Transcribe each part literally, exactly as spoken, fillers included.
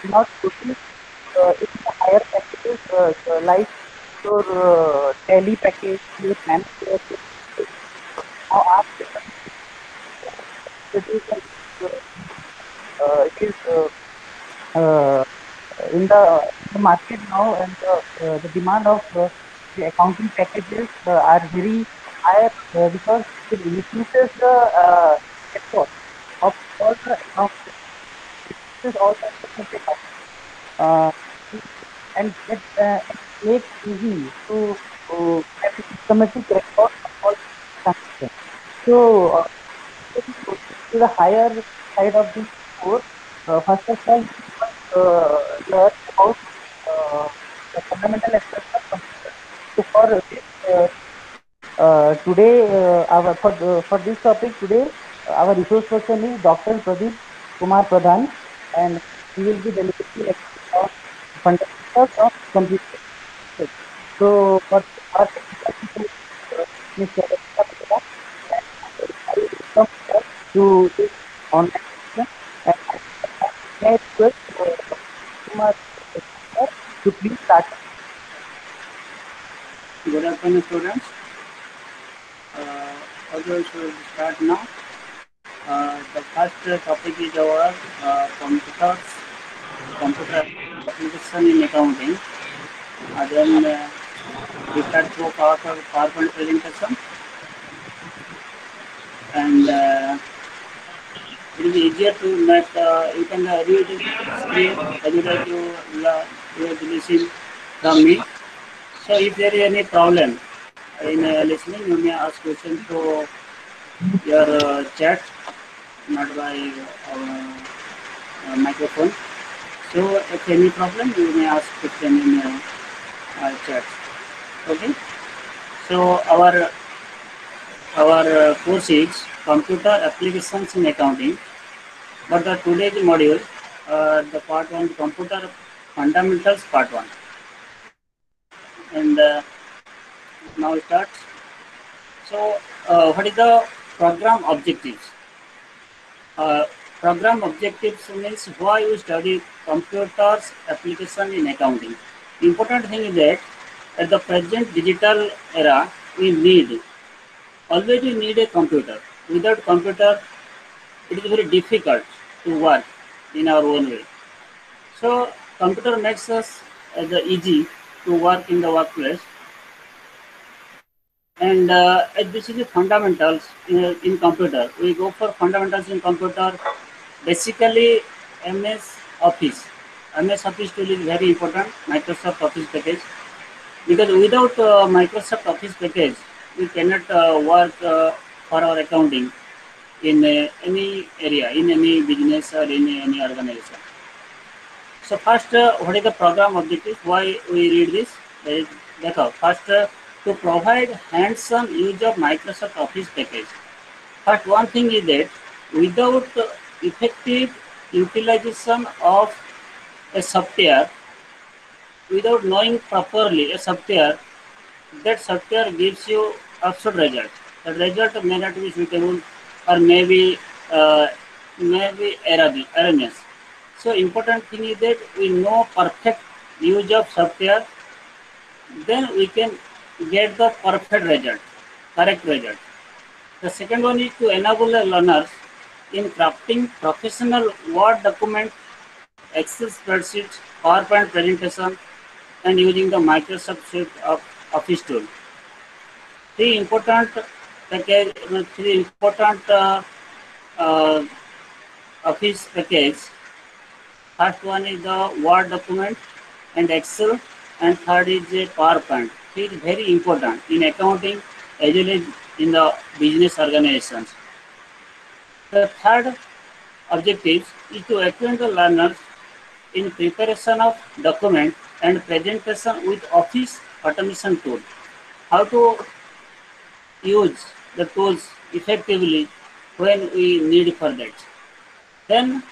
not putting uh, in the higher packages uh, uh, like your uh, tele package, your man package. Now after it is uh, uh, it is uh, uh, in the, the market now, and the, uh, the demand of uh, the accounting packages uh, are very higher uh, because it reduces the uh, effort of all the accounts. It reduces all the effort of the account. Uh, and it uh, makes easy to uh, have a systematic record of all transactions. So, uh, if we proceed to the higher side of this course, uh, first of all, we must uh, learn about uh, the fundamental aspects of computer. So, for this, uh, uh, today, uh, our for the, for this topic today, uh, our resource person is Doctor Pradeep Kumar Pradhan, and he will be delicately explaining on fundamentals of computer. Okay. So, for our technical people, uh, Mister Ekta Pradhan, and I will welcome her to this online session. And may I request uh, Doctor Kumar sir to please start. Good afternoon, students. Uh, also, should start now. Uh, the first uh, topic is our uh, computers, computer application in accounting. Uh, then uh, we start through power, PowerPoint presentation, and uh, it is easier to make. Uh, you can uh, read the screen as well as you, uh, you listen from me. So, if there is any problem in uh, listening, you may ask questions through your uh, chat, not by uh, uh, microphone. So if any problem, you may ask question in uh, uh, chat. Okay. So our our uh, course is computer applications in accounting. But the today's module, uh, the part one, computer fundamentals part one, and uh, now start. So uh, what is the program objectives? Uh, Program objectives means why you study computers application in accounting. Important thing is that at the present digital era, we need always we need a computer. Without computer, it is very difficult to work in our own way. So computer makes us uh, the easy to work in the workplace, and uh, this is the fundamentals in, in computer. We go for fundamentals in computer. Basically, M S Office. M S Office tool is very important. Microsoft Office package, because without uh, Microsoft Office package, we cannot uh, work uh, for our accounting in uh, any area, in any business or in any organization. So first, uh, what is the program objective? Why we read this? That is, देखो, first uh, to provide hands-on use of Microsoft Office package. But one thing is that without uh, effective utilization of a software, without knowing properly a software, that software gives you absurd result. The result may not be suitable or maybe uh, maybe erroneous. So important thing is that we know perfect use of software, then we can get the perfect result, correct result. The second one is to enable the learners in crafting professional Word document, Excel spreadsheets, PowerPoint presentation, and using the Microsoft Suite of Office tool. Three important package, three important uh, uh, Office package. First one is the Word document and Excel, and third is the PowerPoint. It is very important in accounting as well as in the business organizations. The third objective is to acquaint the learners in preparation of document and presentation with Office automation tool. How to use the tools effectively when we need for that. Then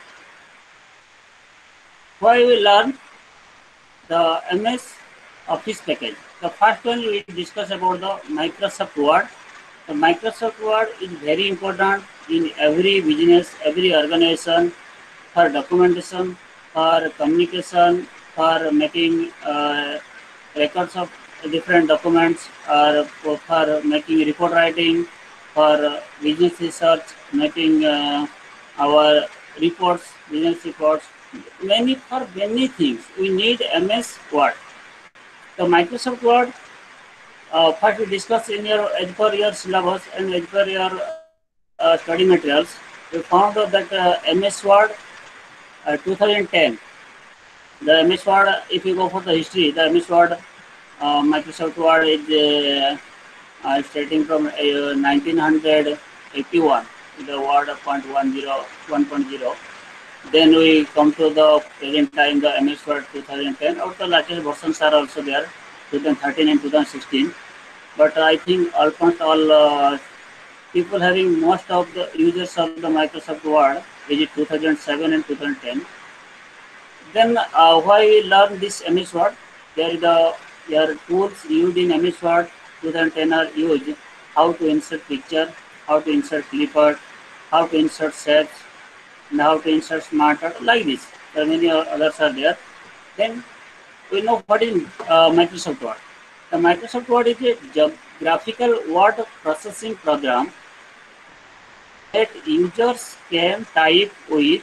why we learn the M S Office package. The first one we discuss about the Microsoft Word. The Microsoft Word is very important in every business, every organization for documentation, for communication, for making uh, records of different documents, or for making report writing, for business research, making uh, our reports, business reports, many for many things. We need M S Word. The Microsoft Word, uh, first we discuss in your as per your syllabus and as per your uh, study materials. We found out that uh, M S Word uh, twenty ten, the M S Word, if you go for the history, the M S Word, uh, Microsoft Word is uh, uh, starting from uh, nineteen eighty-one, the Word point one point zero. Then we come to the present time, the M S Word twenty ten, or the latest versions are also there, twenty thirteen and twenty sixteen. But I think almost all uh, people having most of the users of the Microsoft Word is two thousand seven and twenty ten. Then uh, why we learn this M S Word? There is the your tools used in M S Word twenty ten are used. How to insert picture, how to insert clipboard, how to insert shapes, and how to insert smart art, like this. There are many others are there. Then we know what is uh, Microsoft Word. The Microsoft Word is a graphical word processing program that users can type with,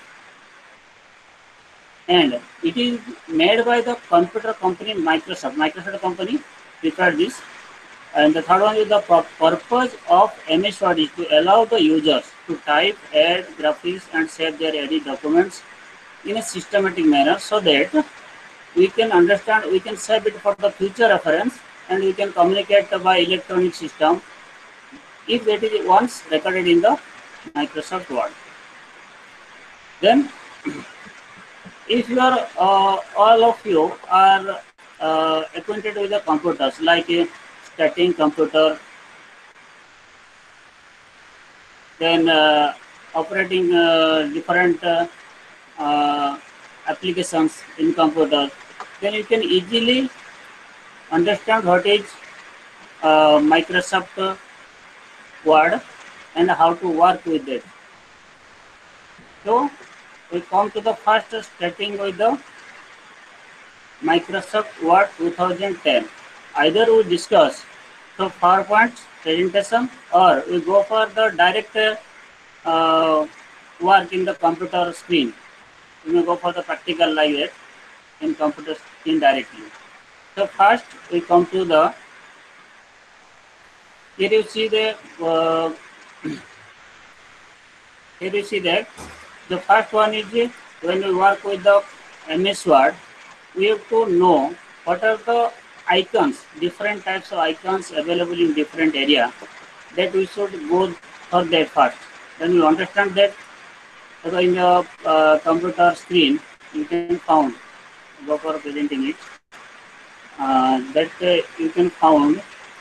and it is made by the computer company Microsoft. Microsoft company prepared this. And the third one is the purpose of M S Word is to allow the users to type, add graphics, and save their edit documents in a systematic manner, so that we can understand, we can save it for the future reference, and we can communicate by electronic system if that is once recorded in the Microsoft Word. Then, if you are uh, all of you are uh, acquainted with the computers, like a starting computer, then uh, operating uh, different uh, uh, applications in computer, then you can easily understand what is uh, Microsoft Word and how to work with it. So we come to the first, starting with the Microsoft Word twenty ten. Either we discuss the PowerPoint presentation, or we go for the direct uh, work in the computer screen. We may go for the practical like that in computer screen directly. So first we come to the, here you see the uh, here you see that the first one is uh, when we work with the M S Word, we have to know what are the icons, different types of icons available in different area, that we should go for that first. Then we understand that in the uh, computer screen you can found, go for presenting it, uh, that uh, you can found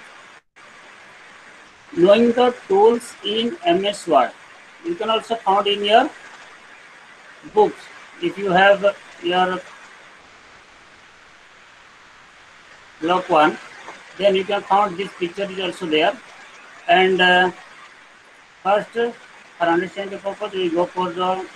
knowing the tools in M S Word. You can also found in your books. If you have your block one, then you can found this picture is also there. And uh, first, for understanding the purpose, we go for the,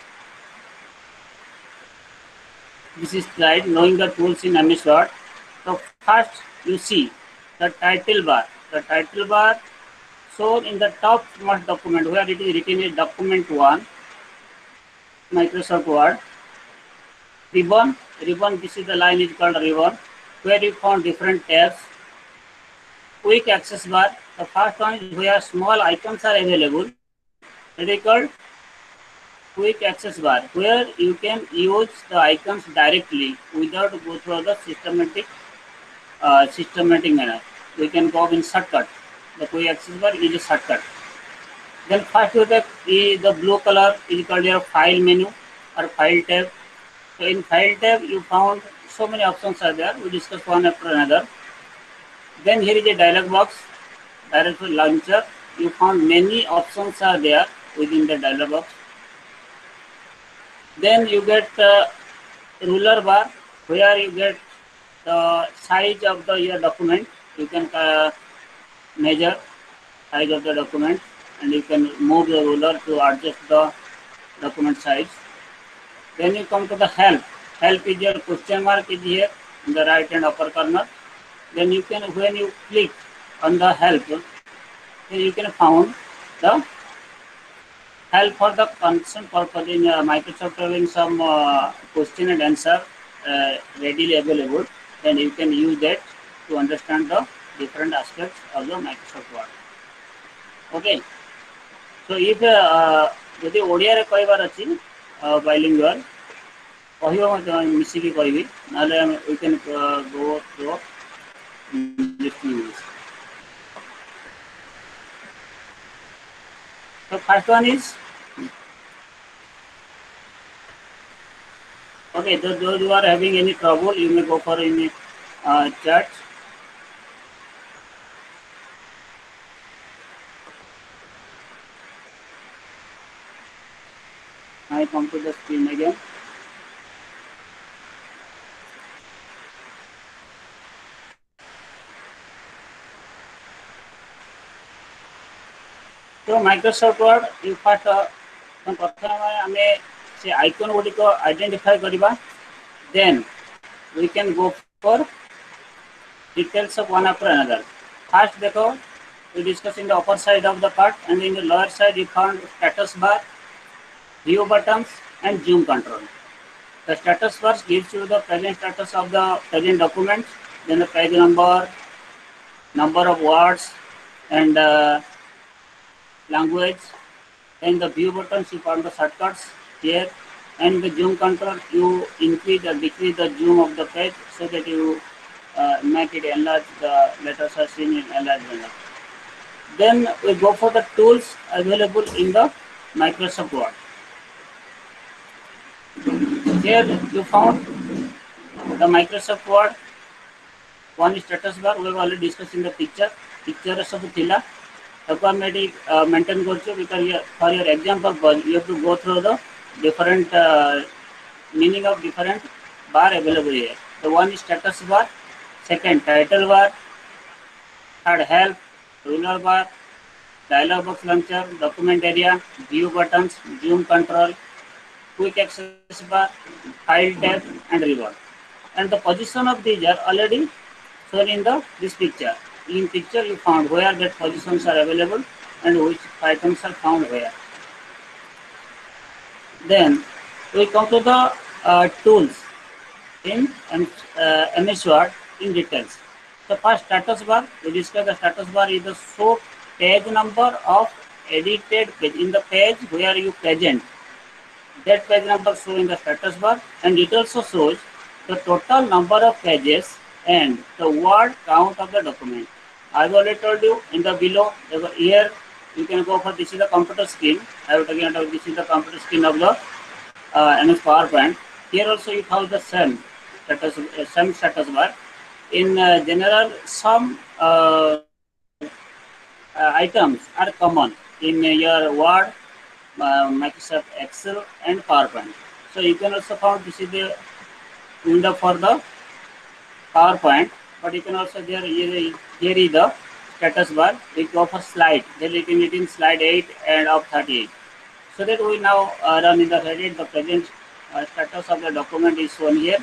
this is slide, knowing the tools in M S Word. So first you see the title bar. The title bar shown in the top most document, where it is written in document one, Microsoft Word. Ribbon, ribbon, this is the line is called ribbon, where you found different tabs. Quick access bar, the first one is where small icons are available. It is called quick access bar, where you can use the icons directly without go through the systematic uh, systematic manner. We can go in shortcut. The quick access bar is a shortcut. Then first you have the blue color is called your file menu or file tab. So in file tab you found so many options are there. We discuss one after another. Then here is a dialog box, direct launcher. You found many options are there within the dialog box. Then you get uh, ruler bar, where you get the size of the your document. You can uh, measure size of the document, and you can move the ruler to adjust the document size. Then you come to the help. Help is your question mark is here in the right hand upper corner. Then you can, when you click on the help, then you can found the help for the concern purpose in uh, Microsoft having some uh, question and answer uh, readily available. Then you can use that to understand the different aspects of the Microsoft Word. Okay. So if uh, ଯଦି ଓଡ଼ିଆରେ କହିବାର ଅଛି bilingual କହିବ ମଧ୍ୟ ମିଶିକି କହିବି ନହେଲେ we can uh, go through English. So first one is okay. Those, those who are having any trouble, you may go for any uh, chat. I come to the screen again. So Microsoft Word, you first प्रथम आमे से icon गुडी को identify करिबा, then we can go for details of one after another. First देखो, we discuss in the upper side of the part, and in the lower side you found status bar, view buttons and zoom control. The status bar gives you the present status of the present document, then the page number, number of words and uh, language. And the view buttons you found the shortcuts here, and the zoom control you increase or decrease the zoom of the page so that you uh, make it enlarge, the letters are seen in enlarged manner. Then we go for the tools available in the Microsoft Word. Here you found the Microsoft Word. One is status bar, we have already discussed in the picture. Picture सब थिला. Automatic uh, maintain करछो because you, for your exam purpose you have to go through the different uh, meaning of different bar available here. The one is status bar, second title bar, third help, ruler bar, dialog box launcher, document area, view buttons, zoom control, quick access bar, file tab and reward. And the position of these are already shown in the this picture. In picture you found where that positions are available and which items are found where. Then we come to the uh, tools in uh, M S Word in details. So first status bar, we discuss the status bar is the show page number of edited page in the page where you present. That page number show in the status bar, and it also shows the total number of pages and the word count of the document. I've already told you in the below. Here you can go for this is the computer screen. I have taken out this is the computer screen of the uh, M S PowerPoint. Here also you have the same status, uh, same status bar. In uh, general, some uh, uh, items are common in uh, your Word, uh, Microsoft Excel, and PowerPoint. So you can also find this is the window for the PowerPoint. But you can also there here, here is the status bar. We go for slide. Then it in, it in slide eight and of thirty-eight. So that we now uh, run in the heading. The present uh, status of the document is shown here.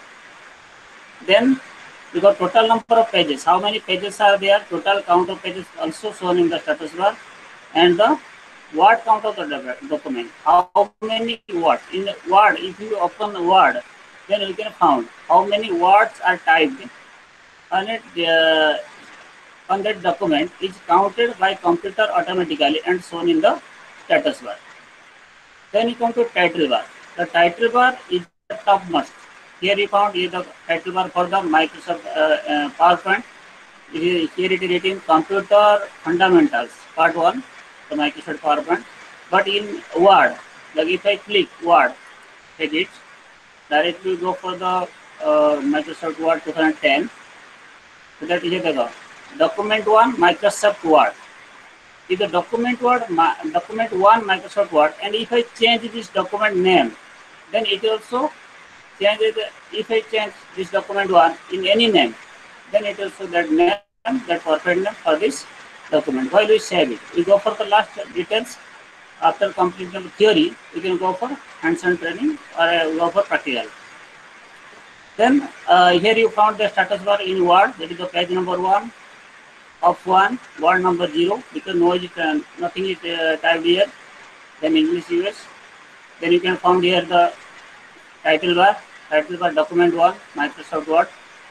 Then we got total number of pages. How many pages are there? Total count of pages also shown in the status bar, and the word count of the document. How many words in the Word? If you open the Word, then you can find how many words are typed. On it, uh, on that document is counted by computer automatically and shown in the status bar. Then you come to title bar. The title bar is the topmost. Here you found here the title bar for the Microsoft uh, uh, PowerPoint. It is, here it is written Computer Fundamentals Part one, the Microsoft PowerPoint. But in Word, like if I click Word, edit, directly go for the uh, Microsoft Word twenty ten. So that is the document one Microsoft Word. If the document word document one Microsoft Word, and if I change this document name, then it also changes. If I change this document one in any name, then it also that name, that perfect name for this document. While we save it, we go for the last details. After completing the theory, you can go for hands-on training or uh, go for practical. Then uh, here you found the status bar in Word. That is the page number one of one, word number zero, because no is uh, nothing is uh, typed here. Then English U S. Then you can find here the title bar, title bar document one, Microsoft Word.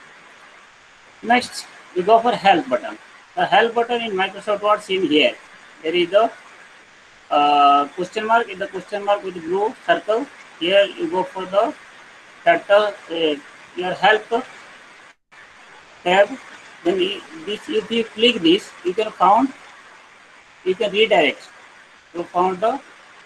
Next, we go for help button. The help button in Microsoft Word seen here. There is the uh, question mark. In the question mark with blue circle, here you go for the title, uh, your help tab. Then this, if you click this, you can found, you can redirect. You found the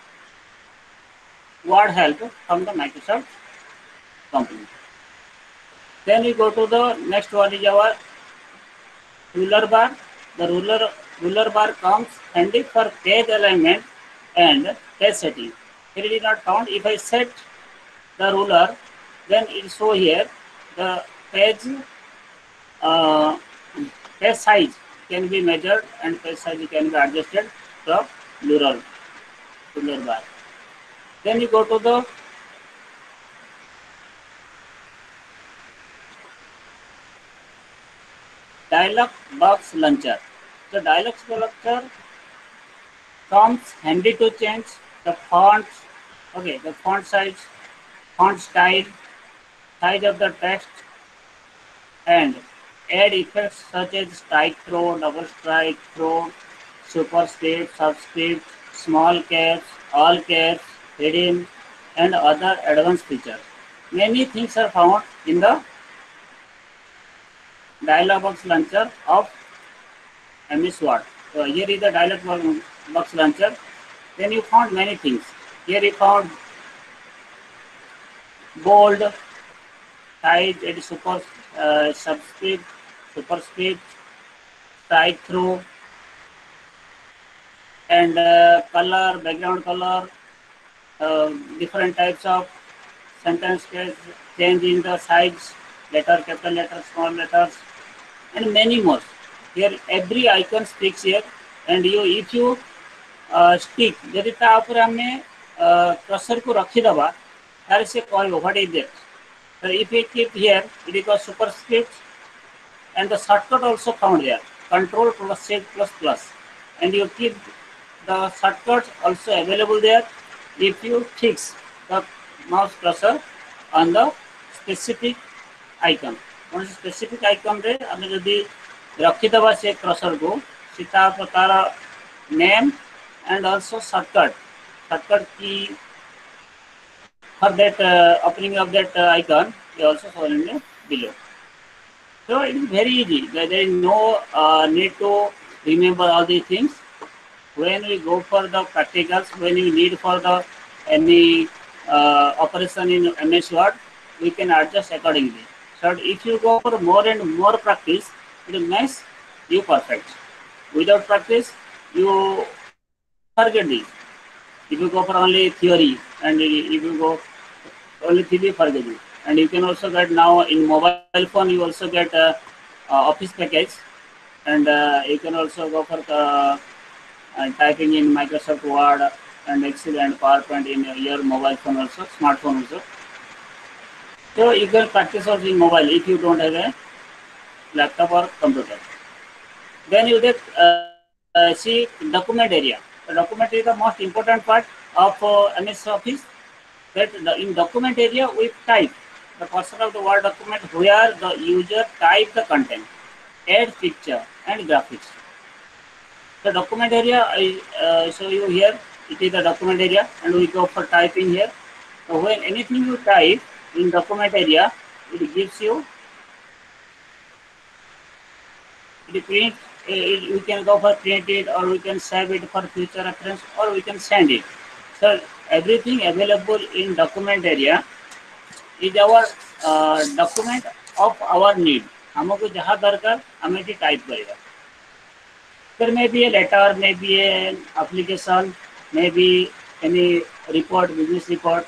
Word help from the Microsoft company. Then we go to the next one is our ruler bar. The ruler ruler bar comes handy for page alignment and page setting. Here it is not found. If I set the ruler, then it show here the page uh, page size can be measured and page size can be adjusted from ruler ruler bar. Then you go to the dialog box launcher. The dialog box launcher comes handy to change the font, okay, the font size, font style, size of the text, and add effects such as strike throw, double strike throw, superscript, subscript, small caps, all caps, heading, and other advanced features. Many things are found in the dialog box launcher of M S Word. So here is the dialog box launcher. Then you found many things. Here you found bold, size, and super uh, subscript, superscript, strike through, and uh, color, background color, uh, different types of sentence change in the size, letter, capital letters, small letters, and many more. Here every icon speaks here, and you if you uh, stick यदि तापर हमें cursor को रखीदबा तार से कहबो what is that. So if we keep here, it is called superscript, and the shortcut also found here, control plus shift plus plus, and you keep the shortcuts also available there if you fix the mouse cursor on the specific icon. कौन specific icon रे हमें यदि रखीदबा से cursor को सीता प्रकार name and also shortcut shortcut key for that uh, opening of that uh, icon is also shown below. So it is very easy. There is no uh, need to remember all these things. When we go for the practicals, when you need for the any uh, operation in M S Word, we can adjust accordingly. So if you go for more and more practice, it makes you perfect. Without practice, you forget this. If you go for only theory, and if you go only theory, forget it. And you can also get now in mobile phone, you also get uh, uh, Office package, and uh, you can also go for uh, uh, typing in Microsoft Word and Excel and PowerPoint in your mobile phone also, smartphone also. So you can practice also in mobile if you don't have a laptop or computer. Then you get uh, uh, see document area. The document is the most important part of uh, M S Office. That the, in document area we type the portion of the Word document where the user type the content, add picture and graphics. The document area I uh, show you here. It is the document area, and we go for typing here. So when anything you type in document area, it gives you it print. It, we can go for print it, or we can save it for future reference, or we can send it. So everything available in document area is our uh, document of our need. हमको जहाँ दरकार हमें भी type करेगा. There may be a letter, maybe an application, maybe any report, business report.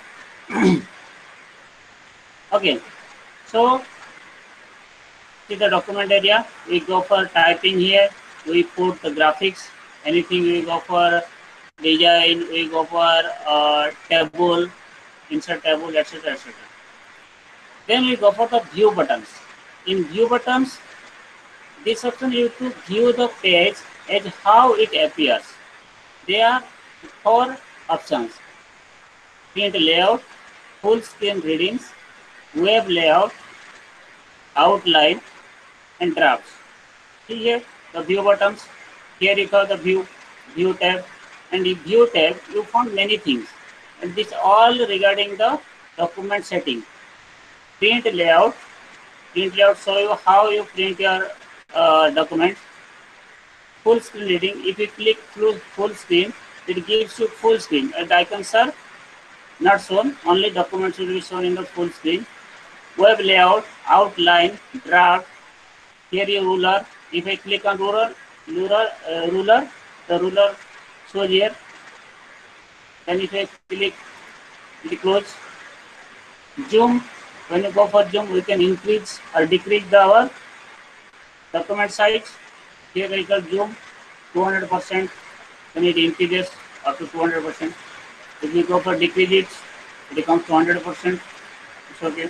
Okay, so to the document area, we go for typing here. We put the graphics. Anything we go for design, we go for uh, table, insert table, et cetera et cetera. Then we go for the view buttons. In view buttons, this option you to view the page as how it appears. There are four options: print layout, full screen readings, web layout, outline, and drafts. See here the view buttons. Here you have the view, view tab, and in view tab you found many things, and this all regarding the document setting. Print layout, print layout show you how you print your uh, document. Full screen reading, if you click full, full screen, it gives you full screen, and icons are not shown, only documents will be shown in the full screen. Web layout, outline, draft, here you ruler. If I click on ruler, ruler, uh, ruler, the ruler shows here. Then if I click, it close. Zoom, when you go for zoom, we can increase or decrease the our document size. Here I can zoom two hundred percent, then it increases up to two hundred percent. If you go for decrease it, it becomes two hundred percent. It's okay.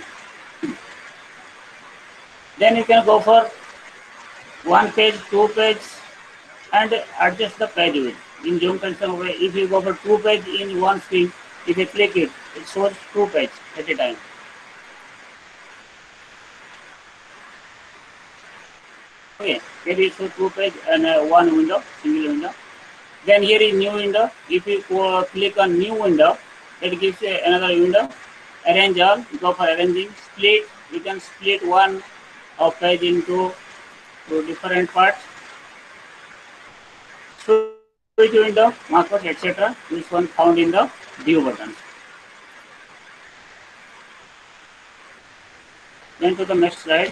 Then you can go for one page, two page, and adjust the page width. In zoom function, if you go for two page in one screen, if you click it, it shows two page at a time. Okay, here is a two page and uh, one window, single window. Then here is new window. If you uh, click on new window, it gives you another window. Arrange all, go for arranging. Split, you can split one of page into two different parts. Switch window, markup, et cetera. This one found in the view button. Then to the next slide.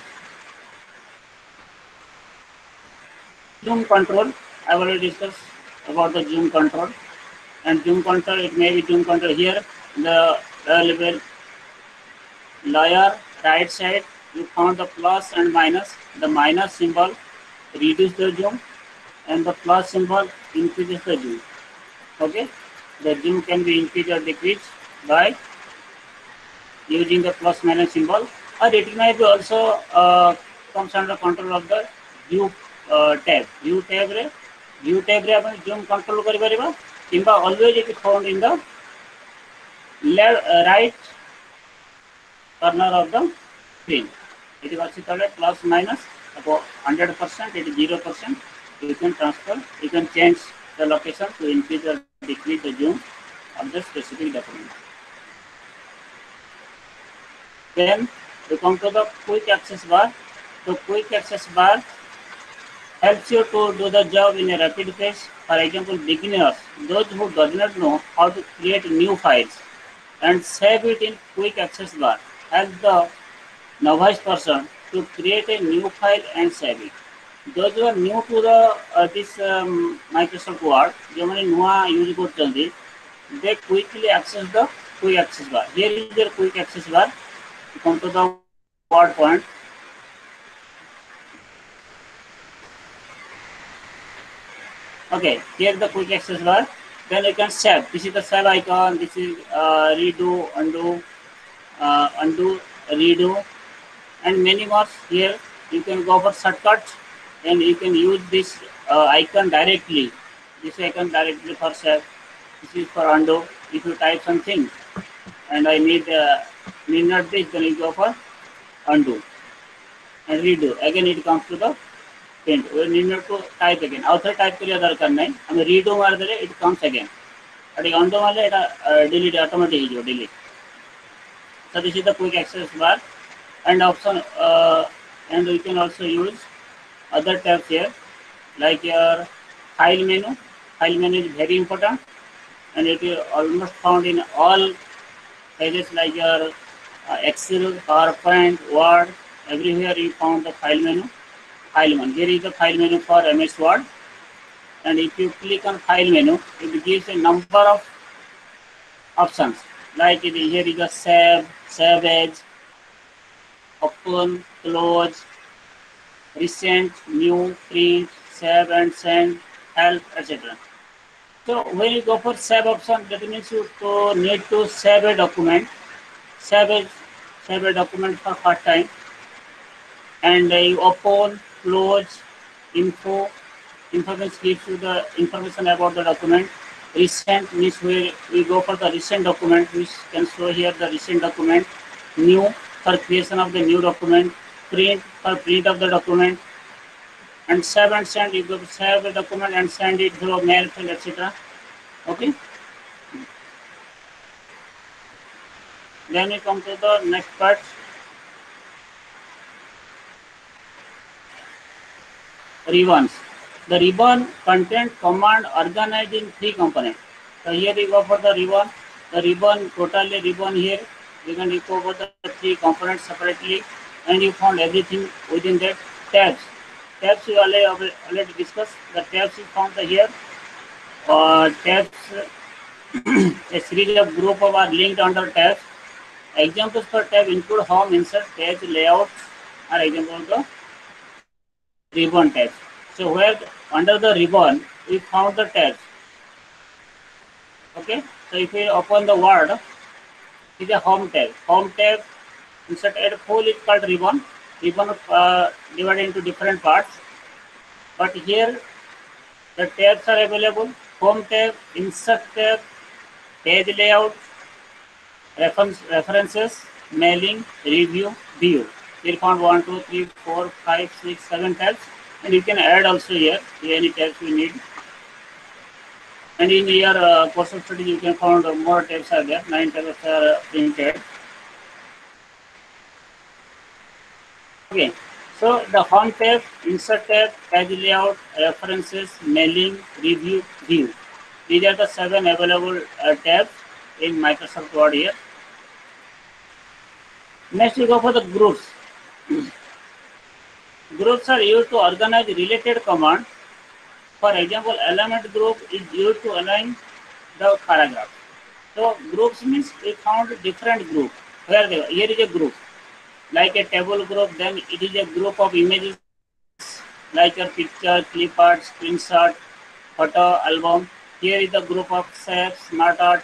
Zoom control, I have already discussed about the zoom control. And zoom control, it may be zoom control here. The available layer right side, you found the plus and minus. The minus symbol reduce the zoom, and the plus symbol increases the zoom. Okay, the zoom can be increased or decreased by using the plus minus symbol, or it may be also uh, comes under control of the view uh, tab. View tab re, view tab re आपण zoom control करी परिबा, किंबा always it is found in the left uh, right corner of the screen. It is also called plus minus about one hundred percent, it is zero percent. You can transfer, you can change the location to increase or decrease the zoom of the specific document. Then we come to the quick access bar. The quick access bar helps you to do the job in a rapid pace. For example, beginners, those who do not know how to create new files and save it in quick access bar, help the novice person to create a new file and save it. Those who are new to the uh, this um, Microsoft Word, जो मैंने नुआ use करते they quickly access the quick access bar. Here is their quick access bar. Come to the Word point. Okay, here the quick access bar. Then you can save. This is the save icon. This is uh, redo, undo, uh, undo, redo, and many more. Here you can go for shortcuts, and you can use this uh, icon directly. This icon directly for save. This is for undo. If you type something, and I need uh, need not this, then you go for undo and redo. Again, it comes to the print. We need not to type again. Author type करिया दरकार नहीं. हमें redo मार दे it comes again. अरे undo वाले इटा delete automatic ही जो delete. So this is the quick access bar, and option uh, and we can also use other tabs here, like your file menu. File menu is very important, and it is almost found in all pages like your uh, Excel, PowerPoint, Word. Everywhere you found the file menu. File menu. Here is the file menu for M S Word, and if you click on file menu, it gives a number of options. Like it, here is the save, save as, open, close, recent, new, print, save and send, help, et cetera. So when you go for save option, that means you to need to save a document, save a, save a document for first time, and uh, you open, close, info, information gives you the information about the document. Recent means where we go for the recent document, which can show here the recent document. New for creation of the new document. Print for print of the document. And save and send, you go to save the document and send it through mail, et cetera. Okay. Then we come to the next part. Ribbons. The ribbon content command organized in three components. So here we go for the ribbon. The ribbon, totally ribbon here. You can go for the three components separately, and you found everything within that. Tabs. Tabs we already, already discussed. The tabs you found here. Uh, tabs, a series of group of are linked under tabs. Examples for tab include home, insert, page, layout, are examples of the ribbon tabs. So where under the ribbon we found the tabs. Okay. So if we open the word, it is a home tab. Home tab, insert add full is called ribbon. Ribbon uh, divided into different parts. But here the tabs are available. Home tab, insert tab, page layout, reference, references, mailing, review, view. We found one, two, three, four, five, six, seven tabs, and you can add also here any tabs you need. And in your uh, course of study, you can find uh, more tabs are there. Nine tabs are uh, printed. Okay, so the home tab, insert tab, page layout, references, mailing, review, view. These are the seven available uh, tabs in Microsoft Word here. Next, we go for the groups. Groups are used to organize related commands. For example, element group is used to align the paragraph. So groups means we found different group. Where they, here is a group, like a table group. Then it is a group of images, like a picture, clip art, screenshot, photo album. Here is the group of shapes, smart art,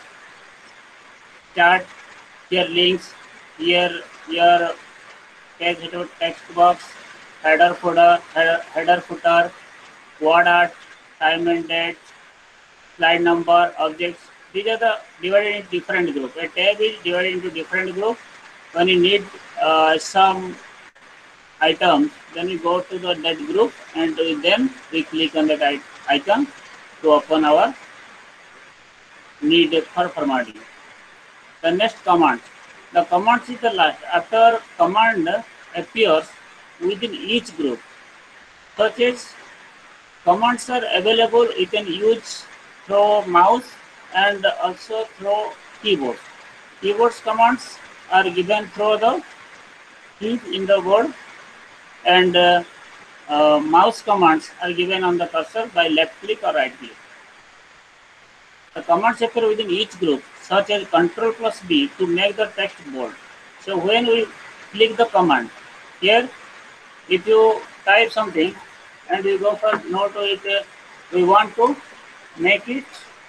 chart. Here links. Here your page header, text box, header footer, header, header footer, word art, time and date, slide number, objects. These are the divided into different groups. A tab is divided into different groups. When you need uh, some items, then you go to the that group, and then we click on that icon to open our need for formatting. The next command. The command is the last. After command appears within each group, such as commands are available. You can use through mouse and also through keyboard. Keyboards commands are given through the keys in the word, and uh, uh, mouse commands are given on the cursor by left click or right click. The commands appear within each group, such as Control plus B to make the text bold. So when we click the command, here if you type something and we go for note to it, uh, we want to make it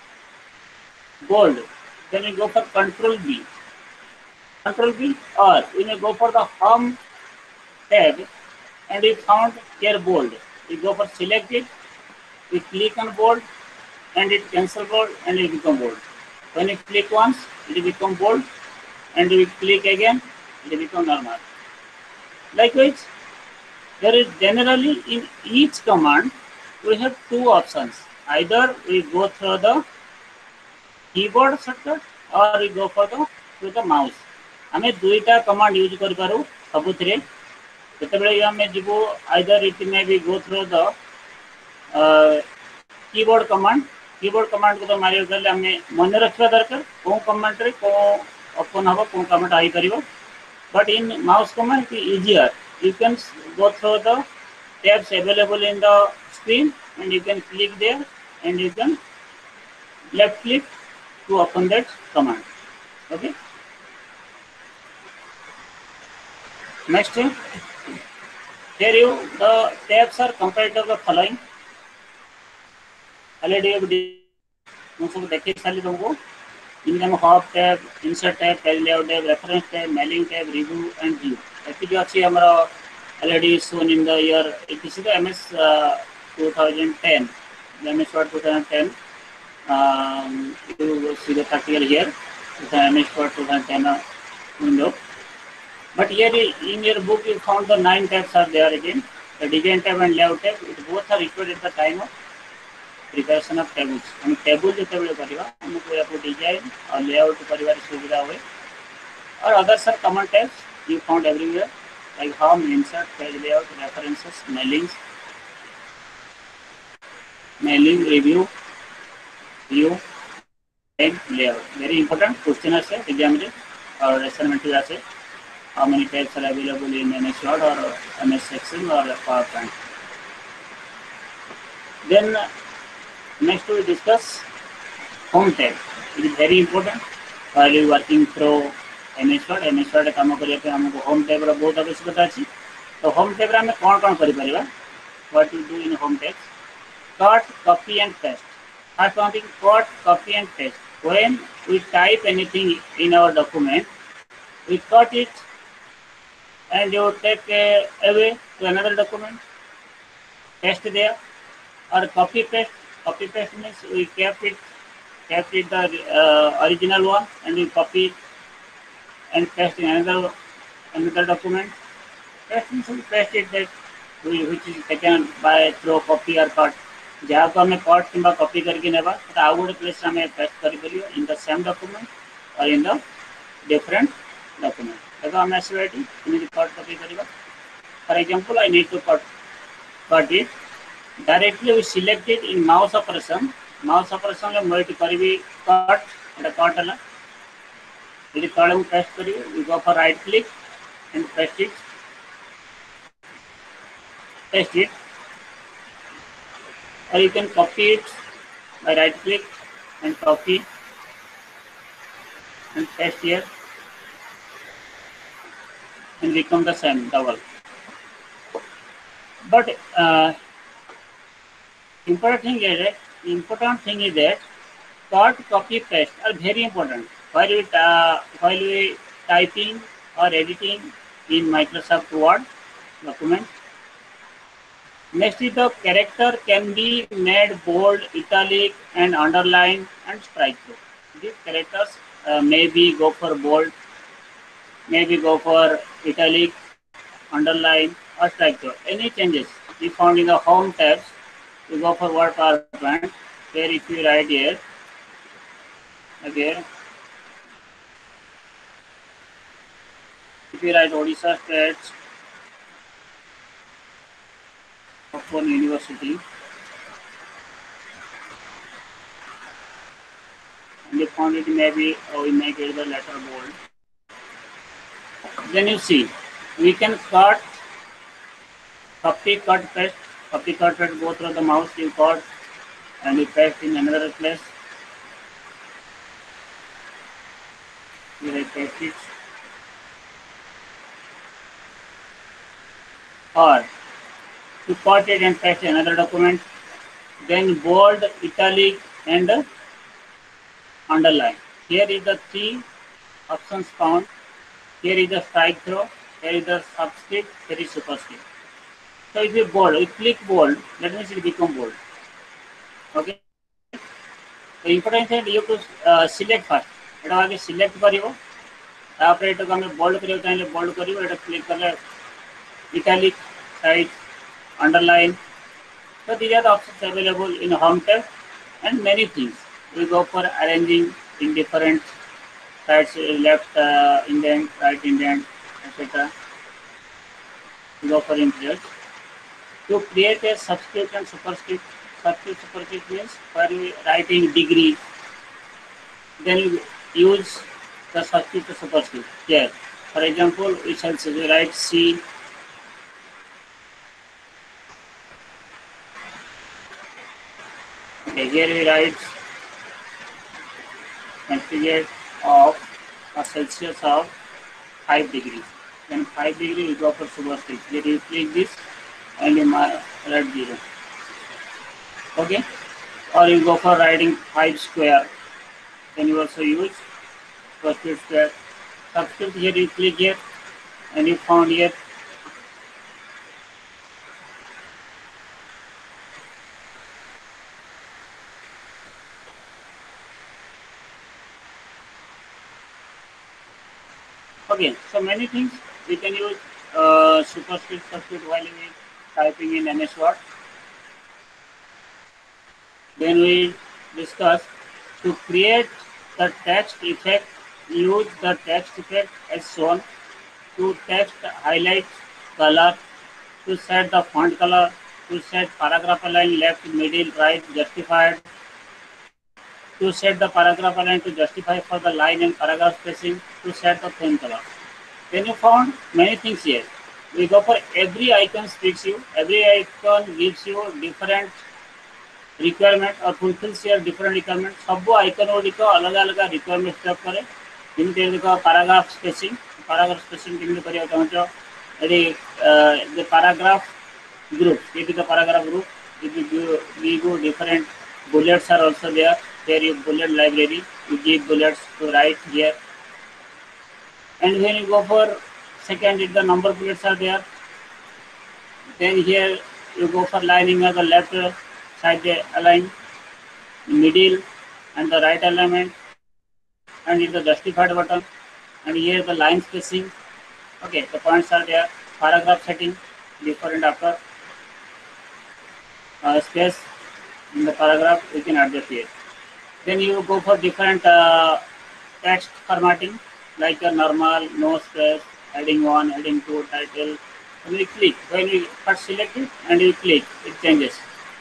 bold, then we go for Control B. Control B, or we may go for the home tab and we found here bold. We go for select it, we click on bold, and it cancel bold and it become bold. When you click once, it will become bold, and we click again, it will become normal. Likewise, there is generally in each command we have two options. Either we go through the keyboard shortcut or we go for the through the mouse. हमें दुईटा command use कर पारू सबुथिरे जेतेबेले हमें जीवो either it may be go through the keyboard command keyboard command को तो Mario गले हमें मन रखवा दरकार को कमांड रे को ओपन हबो को कमांड आई परिबो but in mouse command it easier you can go through the tabs available in the screen and you can click there and you can left click to open that command. Okay. Next, here you the tabs are comprised of the following. Already ମୁଁ ସବୁ ଦେଖେଇ ସାରିଲି ତୁମକୁ। इनमें हम home tab, insert tab, page layout tab, reference tab, mailing tab, review and view एति अच्छी हमर already shown in the year this is the M S uh, twenty ten, the M S Word twenty ten. Um, you see the practical here, the M S Word twenty ten uh, window. But here in your book you found the nine tabs are there again. The design tab and layout tab, it both are required at the time of preparation of tables. हम table जितेबले करवा हमको या design और layout करिवार सुविधा हुए. और others are common tabs you found everywhere like home, insert, page layout, references, mailings, mailing, review, view and layout. Very important question আছে exam रे और assignment भी আছে. How many tabs are available in M S Word or M S Excel or PowerPoint. Then next we discuss home tab. It is very important while you working through M S Word. M S Word काम करिया पे हमको home tab रा बहुत आवश्यकता अछि. तो home tab रा हमें कौन कौन करि परिबा? What to do in home tab? Cut, copy and paste. First one thing, cut, copy and paste. When we type anything in our document, we cut it and you take uh, away to another document, paste there, or copy paste. Copy paste means we kept it, kept it the uh, original one, and we copy it and paste in another another document. Paste means we paste it that we, which is taken by through copy or cut. जहाँ को हमें cut किंबा copy करके नेबा तो आउ गोटे place हमें पेस्ट करि परियो इन द सेम डॉक्यूमेंट और इन द डिफरेंट डॉक्यूमेंट. देखो हम एसवाइटी इन द कट कॉपी करबा. For example I need to cut cut it directly we select it in mouse operation. Mouse operation ले multi करबी cut एटा cut हला इदि कॉलम पेस्ट करियो. We go for right click and paste it paste it or you can copy it by right click and copy and paste here and become the same double. But uh, important thing is that important thing is that cut, copy, paste are very important while we uh, while we typing or editing in Microsoft Word document. Next is the character can be made bold, italic and underline and strike through. These characters uh, maybe go for bold, maybe go for italic, underline or strike through. Any changes we found in the home tabs, we go for Word PowerPoint. Here if you write here, again, if you write Odisha State Open University and you found it maybe or we make it the letter bold. Then you see we can cut, copy, cut, paste, copy, cut, paste, go through the mouse, you cut and you paste in another place. Here I paste it. Or to cut it and paste another document, then bold, italic and underline. Here is the three options found. Here is the strike through, here is the subscript, here is superscript. So if you bold, you click bold, that means it become bold. Okay. The important thing you have to uh, select first. एटा आगे select करिवो तापर एटा को हमें bold करियो चाहे bold करिवो एटा click करले italic side underline. So these are the options available in home tab and many things. We go for arranging in different sides, left uh, indent, right indent, et cetera. We go for insert. To create a subscript and superscript, subscript superscript means for writing degree, then you use the subscript to superscript. Here, for example, we shall say we write C. Okay, here we write temperature of a Celsius of five degrees. Then five degree we go for superscript. Here you click this and you write zero. Okay. or you go for writing five square, then you also use subscript square. Subscript here, you click here and you found here. Okay, so many things we can use uh, superscript, subscript while we typing in M S Word. Then we discuss to create the text effect, use the text effect as shown, to text highlight color, to set the font color, to set paragraph align left, middle, right, justified, to set the paragraph align to justify for the line and paragraph spacing, to set the theme color. Then you found many things here. We go for every icon speaks you, every icon gives you different requirement or fulfills your different requirement. सब icon गुड़िक अलग अलग requirement step करे जमी देख paragraph spacing paragraph spacing केमी करिया चाहूछ यदि the paragraph group, it is the paragraph group. If you we go different bullets are also there. There you bullet library, you give bullets to write here. And when you go for second, if the number bullets are there, then here you go for lining of the left side align, middle and the right alignment, and it's the justified button, and here the line spacing. Okay, the points are there. Paragraph setting, before and after. Uh, space in the paragraph we can adjust here. Then you go for different uh, text formatting like a normal, no space, heading one, heading two, title. When we click, when we first select it and we click, it changes.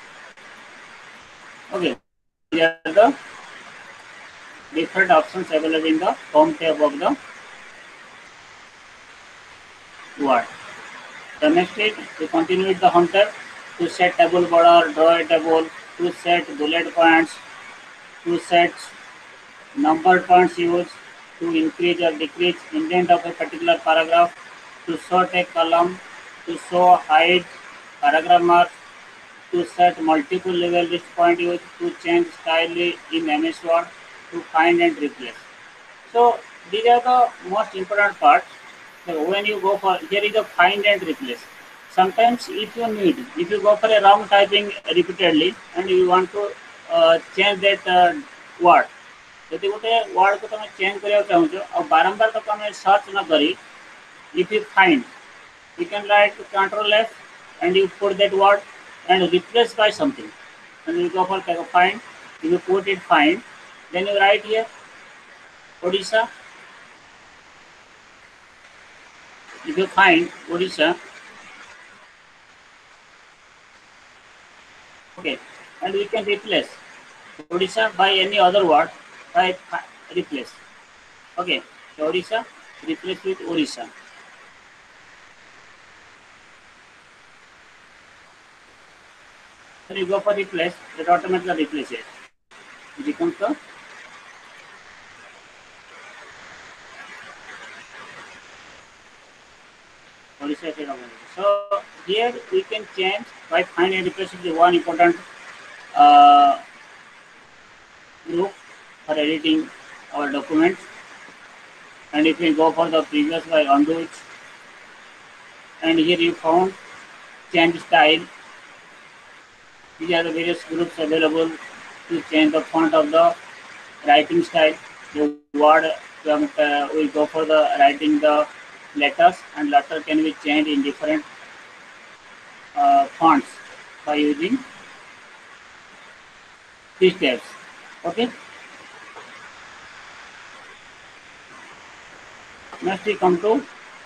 Okay, here are the different options available in the home tab of the Word. The next is to continue with the home tab, to set table border, draw a table, to set bullet points, to set numbered points used, to increase or decrease indent of a particular paragraph, to sort a column, to show hide paragraph marks, to set multiple level list point used, to change style in M S Word, to find and replace. So these are the most important parts. So when you go for, here is a find and replace. Sometimes if you need, if you go for a wrong typing repeatedly and you want to uh, change that uh, word, ଯଦି ଗୋଟେ word को तुम change କରିବାକୁ ଚାହୁଁଛ ଆଉ ବାରମ୍ବାର ତାକୁ ଆମେ search न करी, if you find, you can write control F and you put that word and replace by something, and you go for find. If you put it find, then you write here Odisha. If you find Odisha, okay, and we can replace Odisha by any other word by replace. Okay, so Odisha replace with Orissa. So you go for replace, it automatically replaces it. It becomes the Odisha. So here we can change by find and replace is the one important uh, group for editing our documents. And if we go for the previous by undo it, and here you found change style. These are the various groups available to change the font of the writing style. The word uh, we go for the writing the letters, and letter can be changed in different uh, fonts by using these tabs. Okay. Next we come to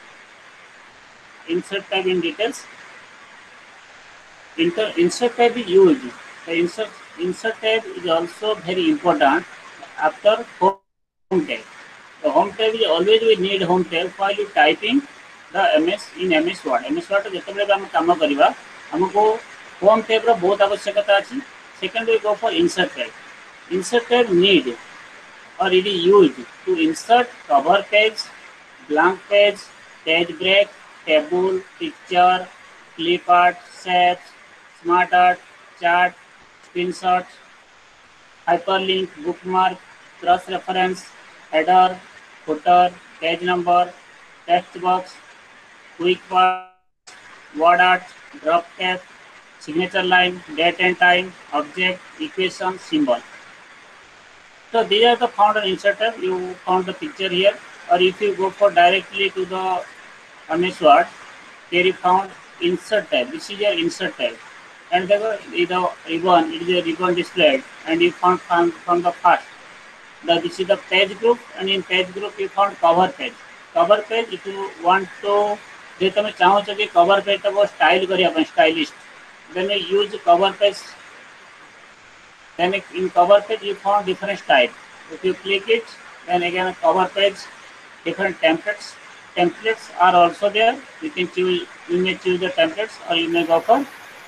insert tab in details. Inter, insert tab is used. The insert, insert tab is also very important after home tab. The home tab is always we need home tab while you typing the M S in M S Word. M S Word जितने हम काम करिवा हमको home tab रा बहुत आवश्यकता अछि. Second we go for insert tab. Insert tab need or it is used to insert cover page, blank page, page break, table, picture, clip art, shapes, smart art, chart, screenshots, hyperlink, bookmark, cross-reference, header, footer, page number, text box, quick path, word art, drop cap, signature line, date and time, object, equation, symbol. So these are the found and inserted. You found the picture here, or if you go for directly to the M S Word, here you found insert tab. This is your insert tab, and there is the ribbon. It is a ribbon displayed, and you found from, from the first. The this is the page group, and in page group you found cover page. Cover page, if you want to, जे तुम चाहो कि cover page को style करिया stylist, then you use cover page. Then in cover page you found different style. If you click it, then again cover page, different templates. Templates are also there. You can choose. You may choose the templates, or you may go for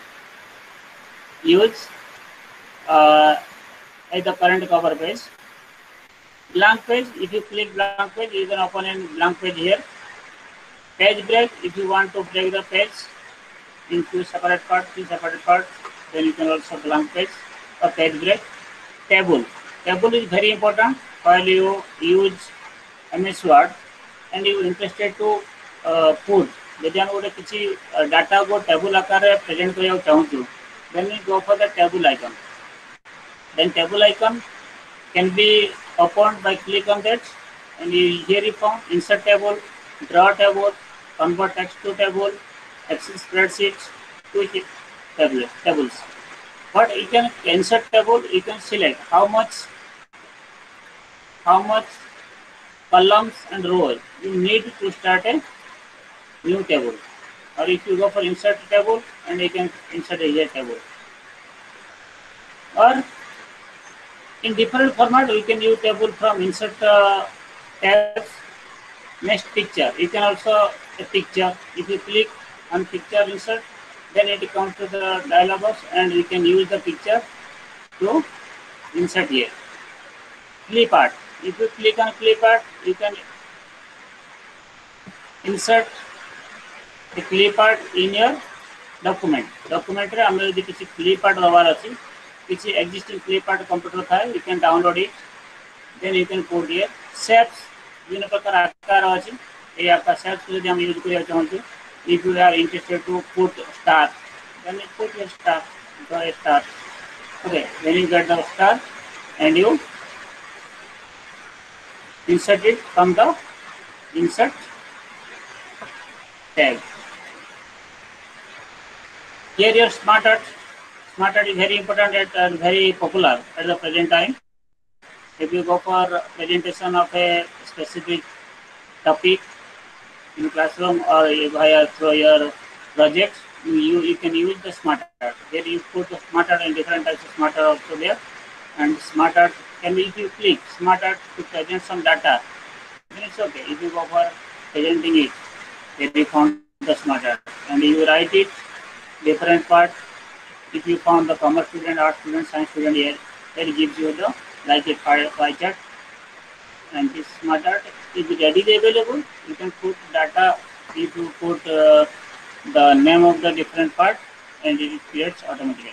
use uh, at the current cover page. Blank page. If you click blank page, you can open a blank page here. Page break. If you want to break the page into separate parts, two separate parts, then you can also blank page. A page break. Table. Table is very important while you use M S Word and you interested to uh, put. यदि हम गोटे किसी data को table आकार रे present करया चाहूँ, then we go for the table icon. Then table icon can be opened by click on that, and you, here you found insert table, draw table, convert text to table, Excel spreadsheet, quick table tables. But you can insert table, you can select how much how much columns and rows you need to start a new table. Or if you go for insert table, and you can insert a here table. Or in different format, we can use table from insert uh, tabs. Next picture, you can also a picture. If you click on picture insert, then it comes to the dialog box, and we can use the picture to insert here. Clip art. If you click on clip art, you can insert the clip art in your document. Document रे हमें यदि किसी clip art दबार अच्छी, किसी existing clip art computer था, you can download it. Then you can put here shapes. विभिन्न प्रकार आकार अच्छी, ये आपका shapes यदि हम use करिया चाहते, if you are interested to put star, then you put a star, draw a star. Okay, then you get the star, and you insert it from the insert tag. Here your smart art. Smart art is very important and very popular at the present time. If you go for presentation of a specific topic in classroom, or via through your projects, you, you can use the smart art. Here you put the smart art and different types of smart art also there. And smart art can be, if you click smart art to present some data, then it's okay. If you go for presenting it, then you found the smart art, and you write it different part. If you found the commerce student, art student, science student here, then it gives you the like a pie, pie chart. And this smart art is readily available. You can put data. If you put uh, the name of the different part, and it creates automatically.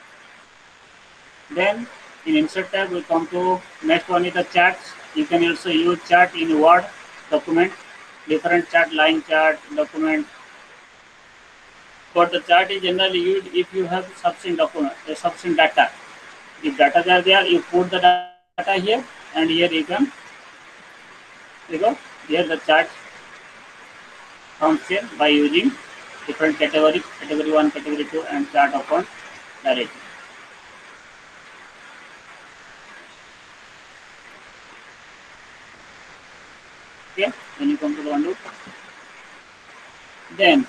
Then in insert tab, we come to next one is the charts. You can also use chart in Word document, different chart, line chart, document. But the chart is generally used if you have sufficient document, uh, sufficient data. If data are there, you put the data here, and here you can, you go, here the chart comes here by using different category, category one, category two, and chart upon directly. Okay, when you come to the undo, then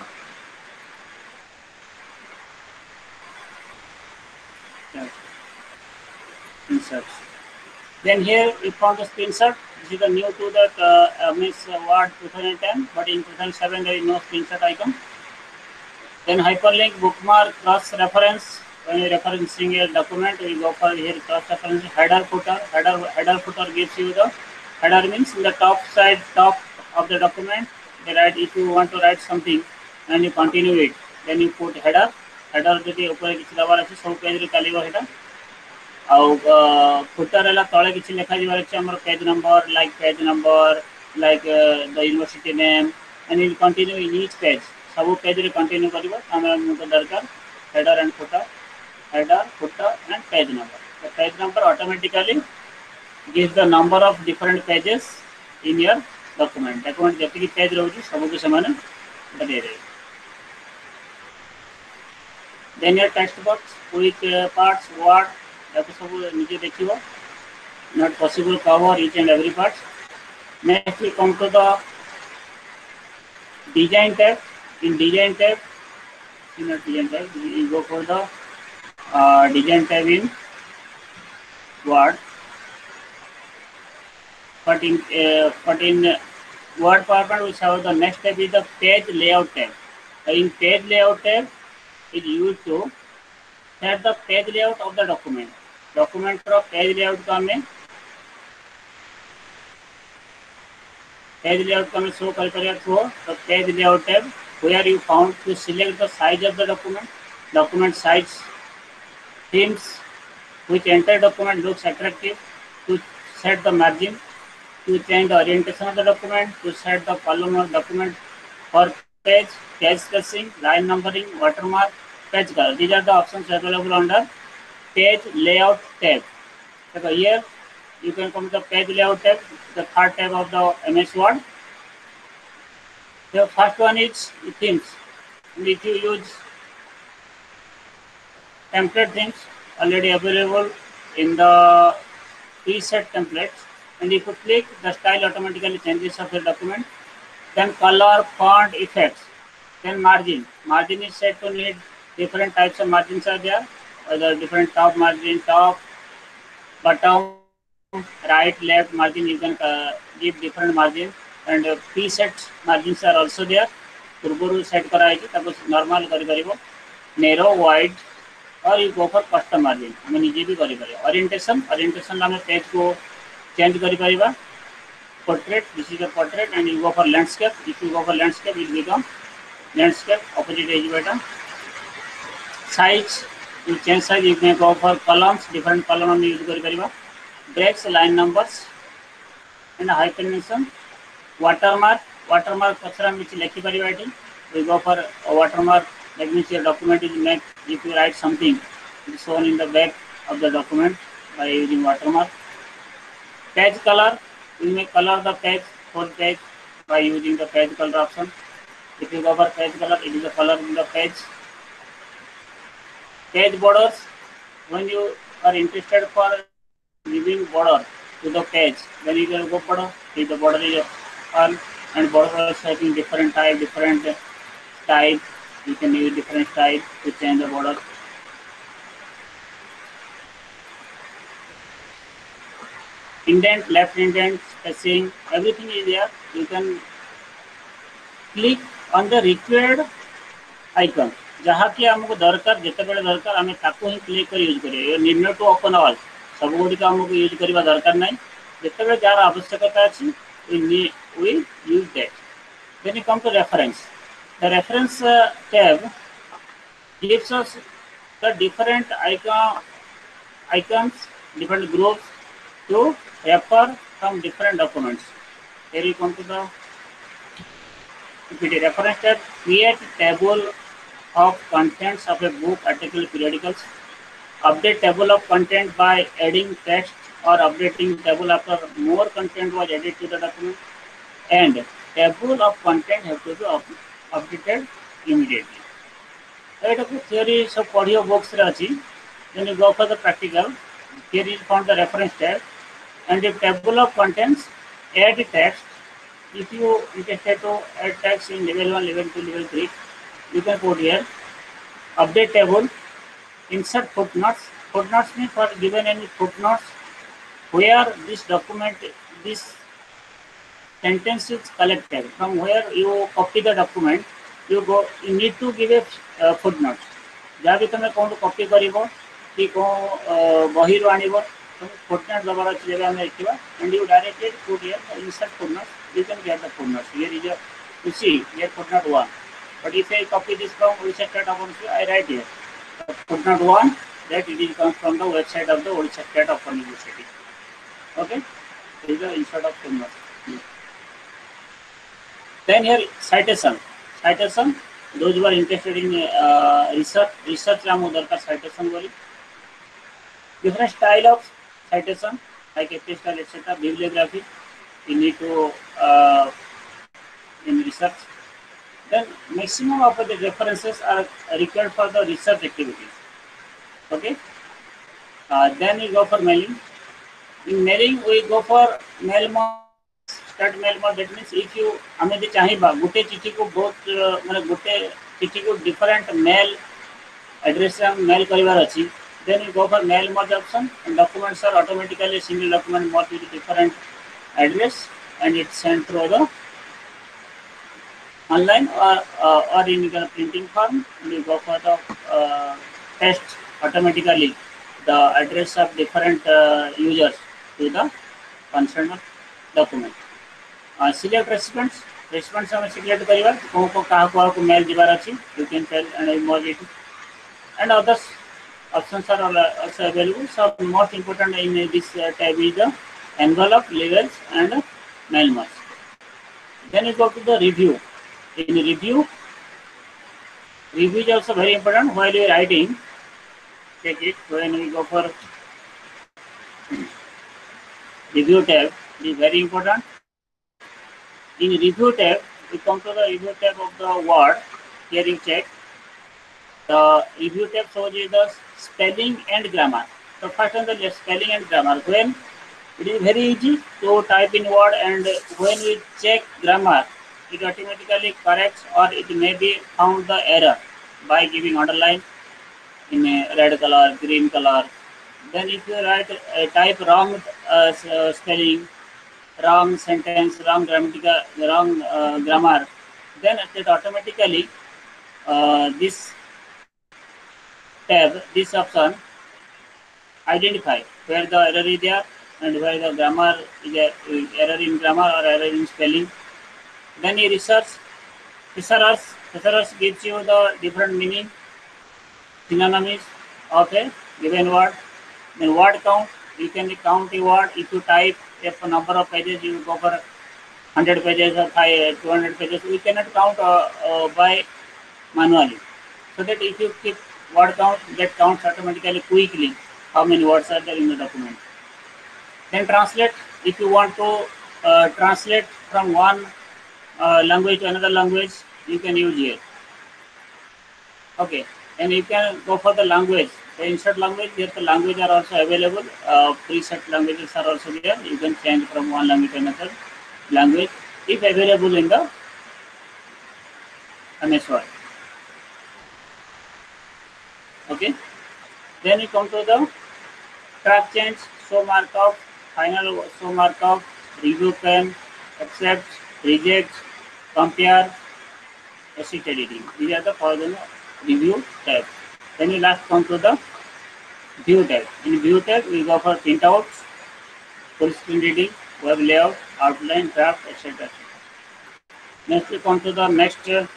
insert. Then here we found the screenshot. This is the new to that uh, M S Word twenty ten, but in two thousand seven there is no screenshot icon. Then hyperlink, bookmark, cross reference. When you referencing a document, we go for here cross reference, header footer. Header header footer gives you the header means in the top side, top of the document. They write, if you want to write something and you continue it, then you put header. Header जो कि ऊपर किसी दबार अच्छी सब page रे चलेगा header. आउ footer है तले किसी लिखा जाम page number like page number like the university name and it continue in each page सब पेज रे कंटिन्यू कर दरकार header and footer header footer and page number the page number automatically gives the number of different pages in your document document जति page रोची सब को समान दे दे then your text box with uh, parts word ताको सब निजे देखिबो not possible cover each and every part next we come to the design tab in design tab in a design tab we go for the uh, design tab in word but in uh, but in word PowerPoint we have the next tab is the page layout tab so in page layout tab is used to set the page layout of the document document ro page layout को हमें page layout को हमें show कर करिया through the page layout tab where you found to select the size of the document document size themes which entire document looks attractive to set the margin to change the orientation of the document to set the column of document for page page spacing line numbering watermark page color these are the options available under page layout tab so here you can come to the page layout tab the third tab of the M S Word the first one is themes and if you use template themes already available in the preset templates and if you click the style automatically changes of the document then color font effects then margin margin is set to need different types of margins are there whether different top margin top bottom right left margin you can uh, give different margin and uh, preset margins are also there पूर्व set करा normal कर narrow wide और you go for custom margin आम निजे भी करें orientation orientation आम page को चेंज कर portrait this is a portrait and you go for landscape if you go for landscape it become landscape opposite हो size you change size you can go for columns different column आम use कर breaks line numbers and hyphenation watermark watermark picture आम लिखि पार ये we go for watermark that means your document is made if you write something it is shown in the back of the document by using watermark page color you may color the page full page by using the page color option if you go for page color it is the color in the page page borders when you are interested for giving border to the page then you can go for the border is on and border is having different type different type you can use different style to change the border indent left indent spacing everything is there you can click on the required icon जहाँ कि आमको दरकार जिते बेले दरकार आम ताको ही click कर यूज करिए निर्णय टू ओपन ऑल सब गुड़िक आमको यूज करवा दरकार ना जिते बेले जार आवश्यकता अच्छी we use that then you come to reference the reference uh, tab gives us the different icon icons different groups to refer from different documents here you come to the P P T reference tab create table of contents of a book article periodicals update table of content by adding text or updating table after more content was added to the document and table of content have to be updated updated immediately. So it is theory सब पढ़ियो books रे अछि then you go for the practical here is found the reference tab and the table of contents add text if you interested to add text in level one level two level three you can put here update table insert footnotes footnotes means for given any footnotes where this document this sentence is collected from where you copy the document you go you need to give a uh, footnote जहाँ भी तुम कौन copy करिवो कि कौन बही रो आनिवो तुम footnote दबार अछि जगह में लिखिबा and you directly put here insert footnote you can get the footnote here is a you see here footnote one but if I copy this from which I document I write here footnote one that it is comes from the website of the Odisha State Open University. Okay, this is the insert of famous. Then here citation, citation. Those who are interested in uh, research, research Ramu दरकार citation बोली. Different style of citation like epistle, et cetera. Bibliography. You need to uh, in research. Then maximum of the references are required for the research activities. Okay. Uh, then we go for mailing. In mailing we go for mail mode. Start mail mode. That means if you हमें यदि चाहिए गुटे चिट्ठी को बहुत माने गुटे चिट्ठी को different mail address से हम mail करिवार अछि. Then we go for mail merge option and documents are automatically single document merged with different address and it's sent through the online or uh, or in the printing form. And we go for the uh, test automatically the address of different uh, users to the concerned document. Uh, select recipients. Recipients हमें select करिवा को को कहा को को mail दिवार अछि. You can tell and merge it and others. Options are also available. So most important in this uh, tab is the envelope, labels, and mail merge. Then you go to the review. In review, review is also very important while you are writing. Take it when we go for review tab. It is very important. In review tab, we come to the review tab of the word. Here you check. The review tab shows you the spelling and grammar. So first on the spelling and grammar. When it is very easy to type in word and when we check grammar, it automatically corrects or it may be found the error by giving underline in a red color, green color. Then if you write uh, type wrong uh, spelling, wrong sentence, wrong grammatical, wrong uh, grammar, then it automatically uh, this tab, this option identify where the error is there and where the grammar is a, error in grammar or error in spelling. Then you research. Thesaurus. Thesaurus gives you the different meaning, synonyms of a given word. Then word count. You can count a word. If you type a number of pages, you go for one hundred pages or two hundred pages. We cannot count uh, uh, by manually. So that if you keep word count, that counts automatically quickly how many words are there in the document. Then translate. If you want to uh, translate from one uh, language to another language, you can use here. Okay, and you can go for the language. The insert language. Here the language are also available. Uh, preset languages are also there. You can change from one language to another language if available in the M S Word. Okay, then you come to the track change, show markup, final show markup, review pen, accept, reject, compare, exit editing. These are the for the review tab. Then we last come to the view tab. In view tab, we go for printouts, full screen reading, web layout, outline, draft, et cetera. Next, we come to the next. Uh,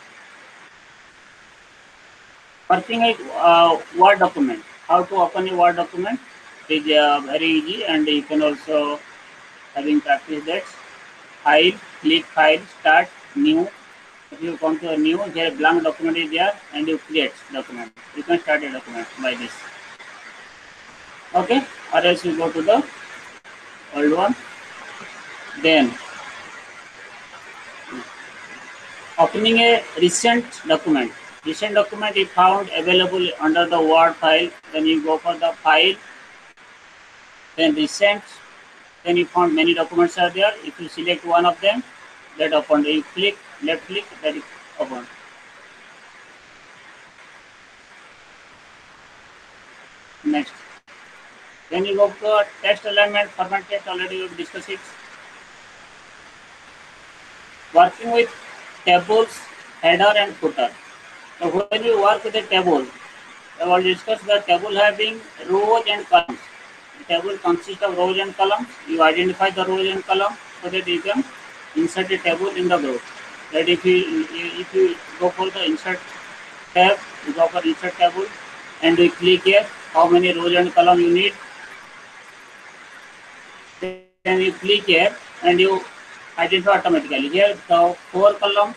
Working a uh, Word document. How to open a Word document is uh, very easy, and you can also having practice that. File, click file, start new. If you come to a new, here blank document is there, and you create document. You can start a document by this. Okay, or else you go to the old one. Then opening a recent document. Recent document is found available under the Word file. Then you go for the file, then recent. Then you found many documents are there. If you select one of them, that open. You click left click, that is open. Next. Then you go to text alignment, format text. Already we discussed it. Working with tables, header and footer. So when you work with a table, I will discuss the table having rows and columns. The table consists of rows and columns. You identify the rows and columns so that you can insert a table in the group. That if you if you go for the insert tab, you go for insert table and you click here how many rows and column you need. Then you click here and you identify automatically. Here the four columns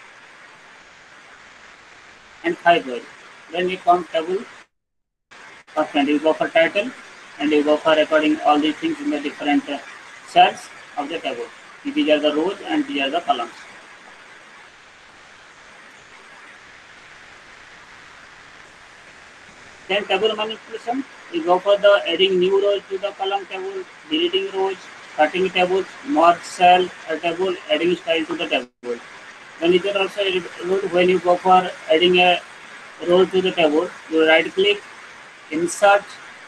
and five rows. Then you come table first and you go for title and you go for recording all these things in the different uh, cells of the table. These are the rows and these are the columns. Then table manipulation, we go for the adding new rows to the column table, deleting rows, cutting tables, merge cell, a table, adding style to the table. Then it is also when you go for adding a row to the table, you right click, insert,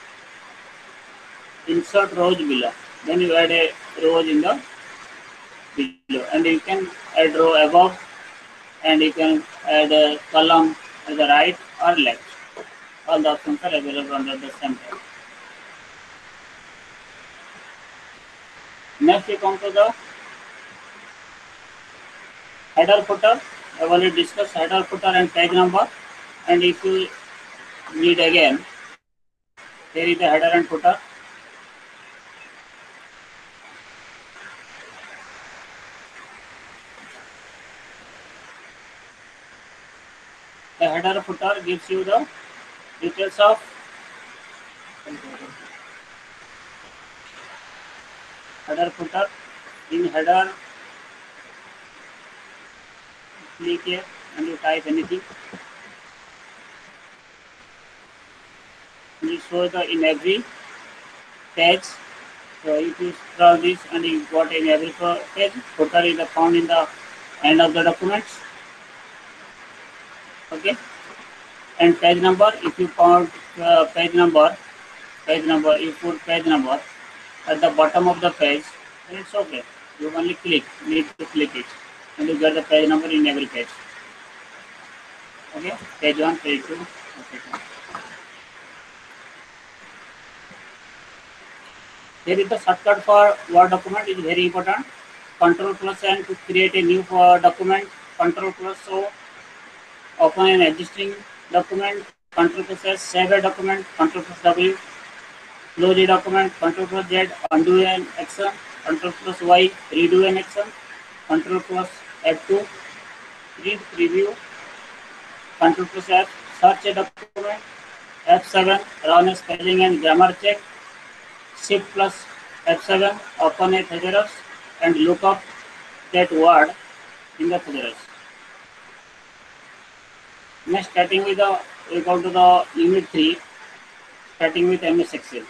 insert rows below. Then you add a row in the below, and you can add row above, and you can add a column at the right or left. All the options are available under the same tab. Next, we come to the header footer. I have already discussed header footer and page number. And if you need again, here is the header and footer. The header footer gives you the details of header footer. In header, click here and you type anything. And it shows the in every page. So if you scroll this and you got in every page, footer is found in the end of the documents. Okay. And page number, if you found uh, page number, page number, you put page number at the bottom of the page, then it's okay. You only click, need to click it, and you get the page number in every page. Okay, page one, page two, okay. Here is the shortcut for Word document, is very important. Control plus N to create a new uh, document. Control plus O, open an existing document. Control plus S, save a document. Control plus W, close a document. Control plus Z, undo an action. Control plus Y, redo an action. Control plus F two, print preview. Control plus F, search a document. F seven, run a spelling and grammar check. Shift plus F seven, open a thesaurus and look up that word in the thesaurus. Next, starting with the, we go to the unit three, starting with M S Excel.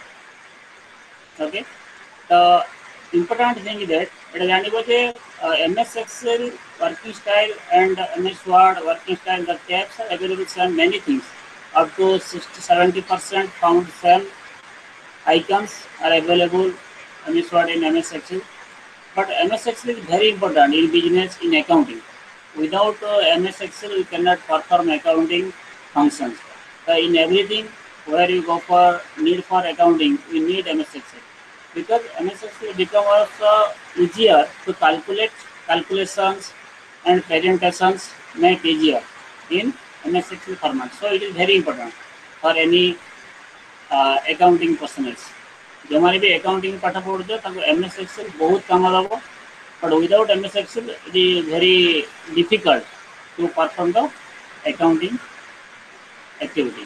Okay, the important thing is that it is uh, M S Excel working style and M S Word working style, the tabs are available on many things. Up to sixty to seventy percent found same icons are available M S Word in M S Excel. But M S Excel is very important in business, in accounting. Without uh, M S Excel, we cannot perform accounting functions. So in everything where you go for need for accounting, we need M S Excel. Because M S Excel becomes also easier to calculate calculations and presentations make easier in M S Excel format. So it is very important for any uh, accounting personnel. जो हमारे भी accounting पाठ पढ़ते हैं, ताकि M S Excel बहुत काम आता है. But without M S Excel, it is very difficult to perform the accounting activities.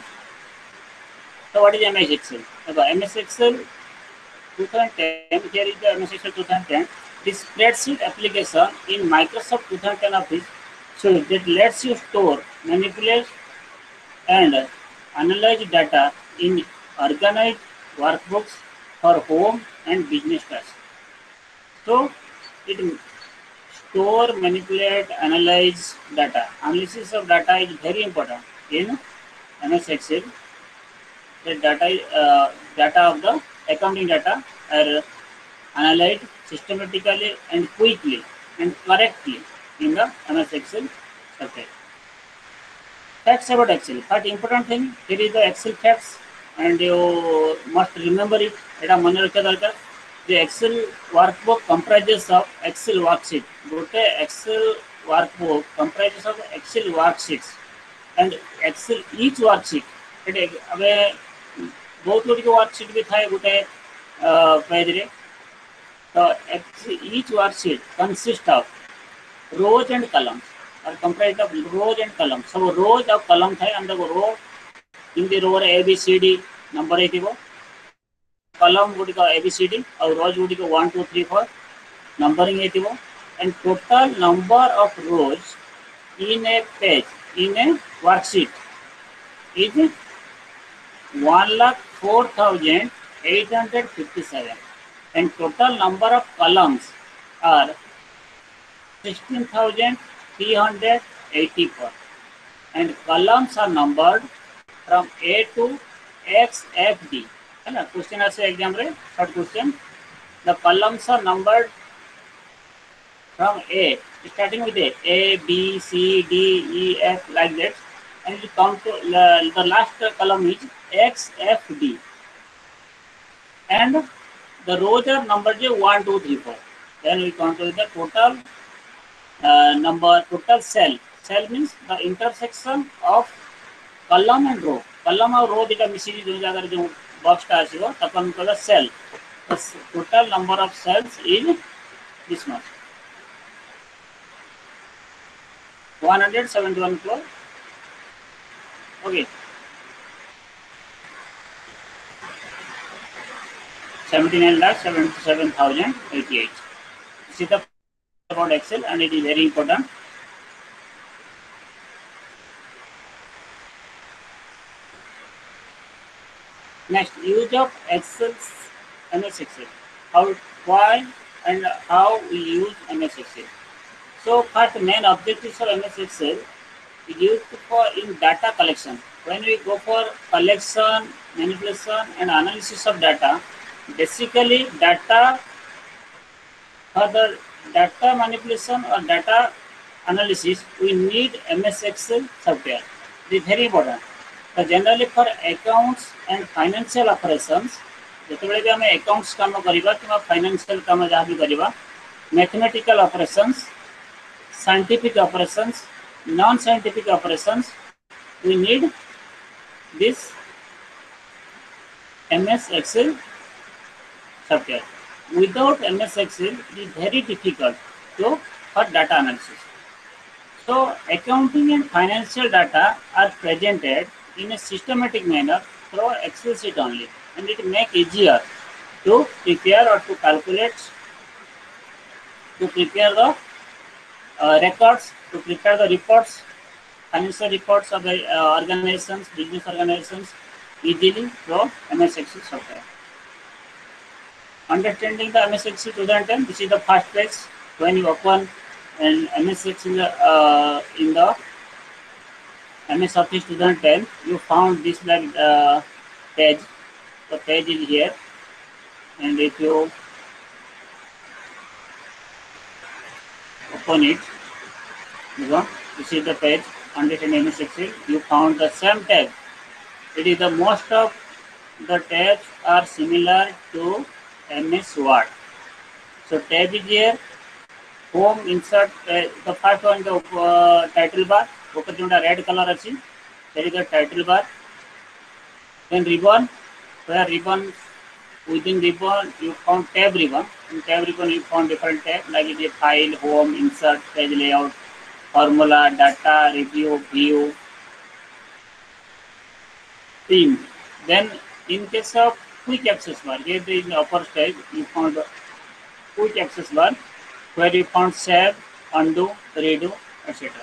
So what is M S Excel? So M S Excel twenty ten, here is the M S Excel twenty ten. This spreadsheet application in Microsoft twenty ten Office, so that lets you store, manipulate, and analyze data in organized workbooks for home and business tasks. So it store, manipulate, analyze data. Analysis of data is very important in M S Excel. The data, uh, data of the accounting data are analyzed systematically and quickly and correctly in the M S Excel software. Facts about Excel. But important thing, here is the Excel facts, and you must remember it. The Excel workbook comprises of Excel worksheet. Gote Excel workbook comprises of Excel worksheets, and Excel each worksheet. बहुत good worksheet भी थाए गोटे page रे तो each worksheet consists of rows and columns are comprised of rows and columns. So rows of column थाए and the row in the row A B C D number है वो column गुडी का A B C D और rows गुडी का one two three four numbering है वो and total number of rows in a page in a worksheet is one lakh four thousand eight hundred fifty-seven and total number of columns are sixteen thousand three hundred eighty-four and columns are numbered from A to X F D. है ना question ऐसे exam रे third question the columns are numbered from A starting with A A B C D E F like that and you come to the, the last column is X F D and the rows are numbered one two three four. Then we come to the total uh, number total cell. Cell means the intersection of column and row. Column और row दिका मिसिरी जो जाकर जो box टा आसियो तपन कला cell. The total number of cells is this much. one hundred seventy-one crore. Okay. seventy-nine lakh seventy-seven thousand eighty-eight. This is the about Excel and it is very important. Next, use of Excel's M S Excel. How, why, and how we use M S Excel. So, first main objectives of M S Excel is used for in data collection. When we go for collection, manipulation, and analysis of data, basically data for the data manipulation or data analysis, we need M S Excel software. It is very important. So generally for accounts and financial operations, ଯେତେବେଳେ ବି ଆମେ accounts କାମ କରିବା କିମ୍ବା financial କାମ ଯାହା ବି କରିବା, mathematical operations, scientific operations, non-scientific operations, we need this M S Excel software. Without M S Excel, it is very difficult to for data analysis. So accounting and financial data are presented in a systematic manner through Excel sheet only, and it make easier to prepare or to calculate, to prepare the uh, records, to prepare the reports, financial reports of the uh, organizations, business organizations easily through M S Excel software. Understanding the M S Excel twenty ten, this is the first page. When you open an M S Excel uh, in the M S Office twenty ten, you found this like uh, page. The page is here, and if you open it, you know, this is the page. Understanding M S Excel, you found the same tab. It is the most of the tabs are similar to M S Word. So tab is here. Home insert uh, the first one the uh, title bar. Okay, जोड़ा red color अच्छी. There is the title bar. Then ribbon. Where ribbon within ribbon you found tab ribbon. In tab ribbon you found different tab like the file, home, insert, page layout, formula, data, review, view, theme. Then in case of quick access bar, here in the upper stage you found the quick access bar where you found save, undo, redo, et cetera.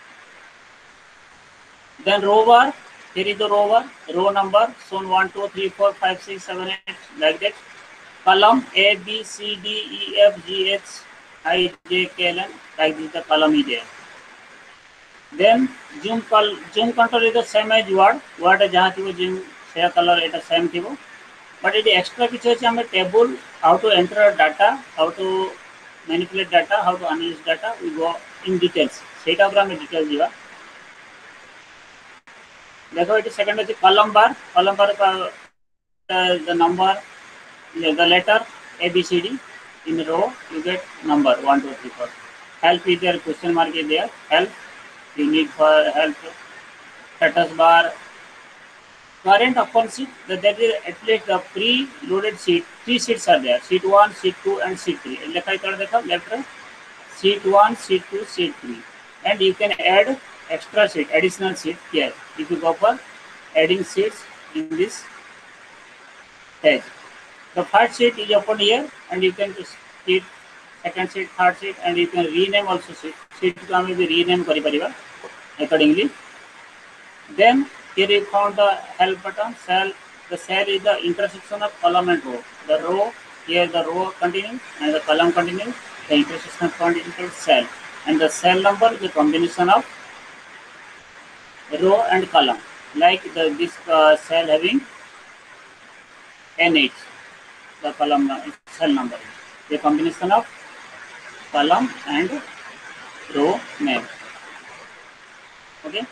Then row bar, here is the row bar, row number, shown one, two, three, four, five, six, seven, eight, like that. Column A, B, C, D, E, F, G, H, I, J, K, L, N, like this the column is there. Then zoom col zoom control is the same as word, word जहाँ थी वो zoom share color it is same थी वो. But it extra किसी अच्छे हमें table, how to enter data, how to manipulate data, how to analyze data, we go in details. सेटा पूरा में details दिया. देखो इट सेकंड है column bar, column bar का the number, the letter A B C D in row you get number one two three four. Help is there, question mark is there. Help you need for help. Status bar, current open sheet, that there is at least the pre-loaded sheet, three sheets are there, sheet one, sheet two and sheet three. ଲେଖା ହେଇଥିଲା ଦେଖ left ରେ sheet one, sheet two, sheet three, and you can add extra sheet, additional sheet here if you go for adding sheets in this page. The first sheet is opened here and you can just sheet, second sheet, third sheet, and you can rename also sheet. Sheet को हमें भी rename करी परिवा accordingly. Then here you found the help button, cell. The cell is the intersection of column and row. The row, here the row continues and the column continues. The intersection point includes cell. And the cell number is a combination of row and column. Like the, this uh, cell having N H, the column cell number. The combination of column and row name. Okay.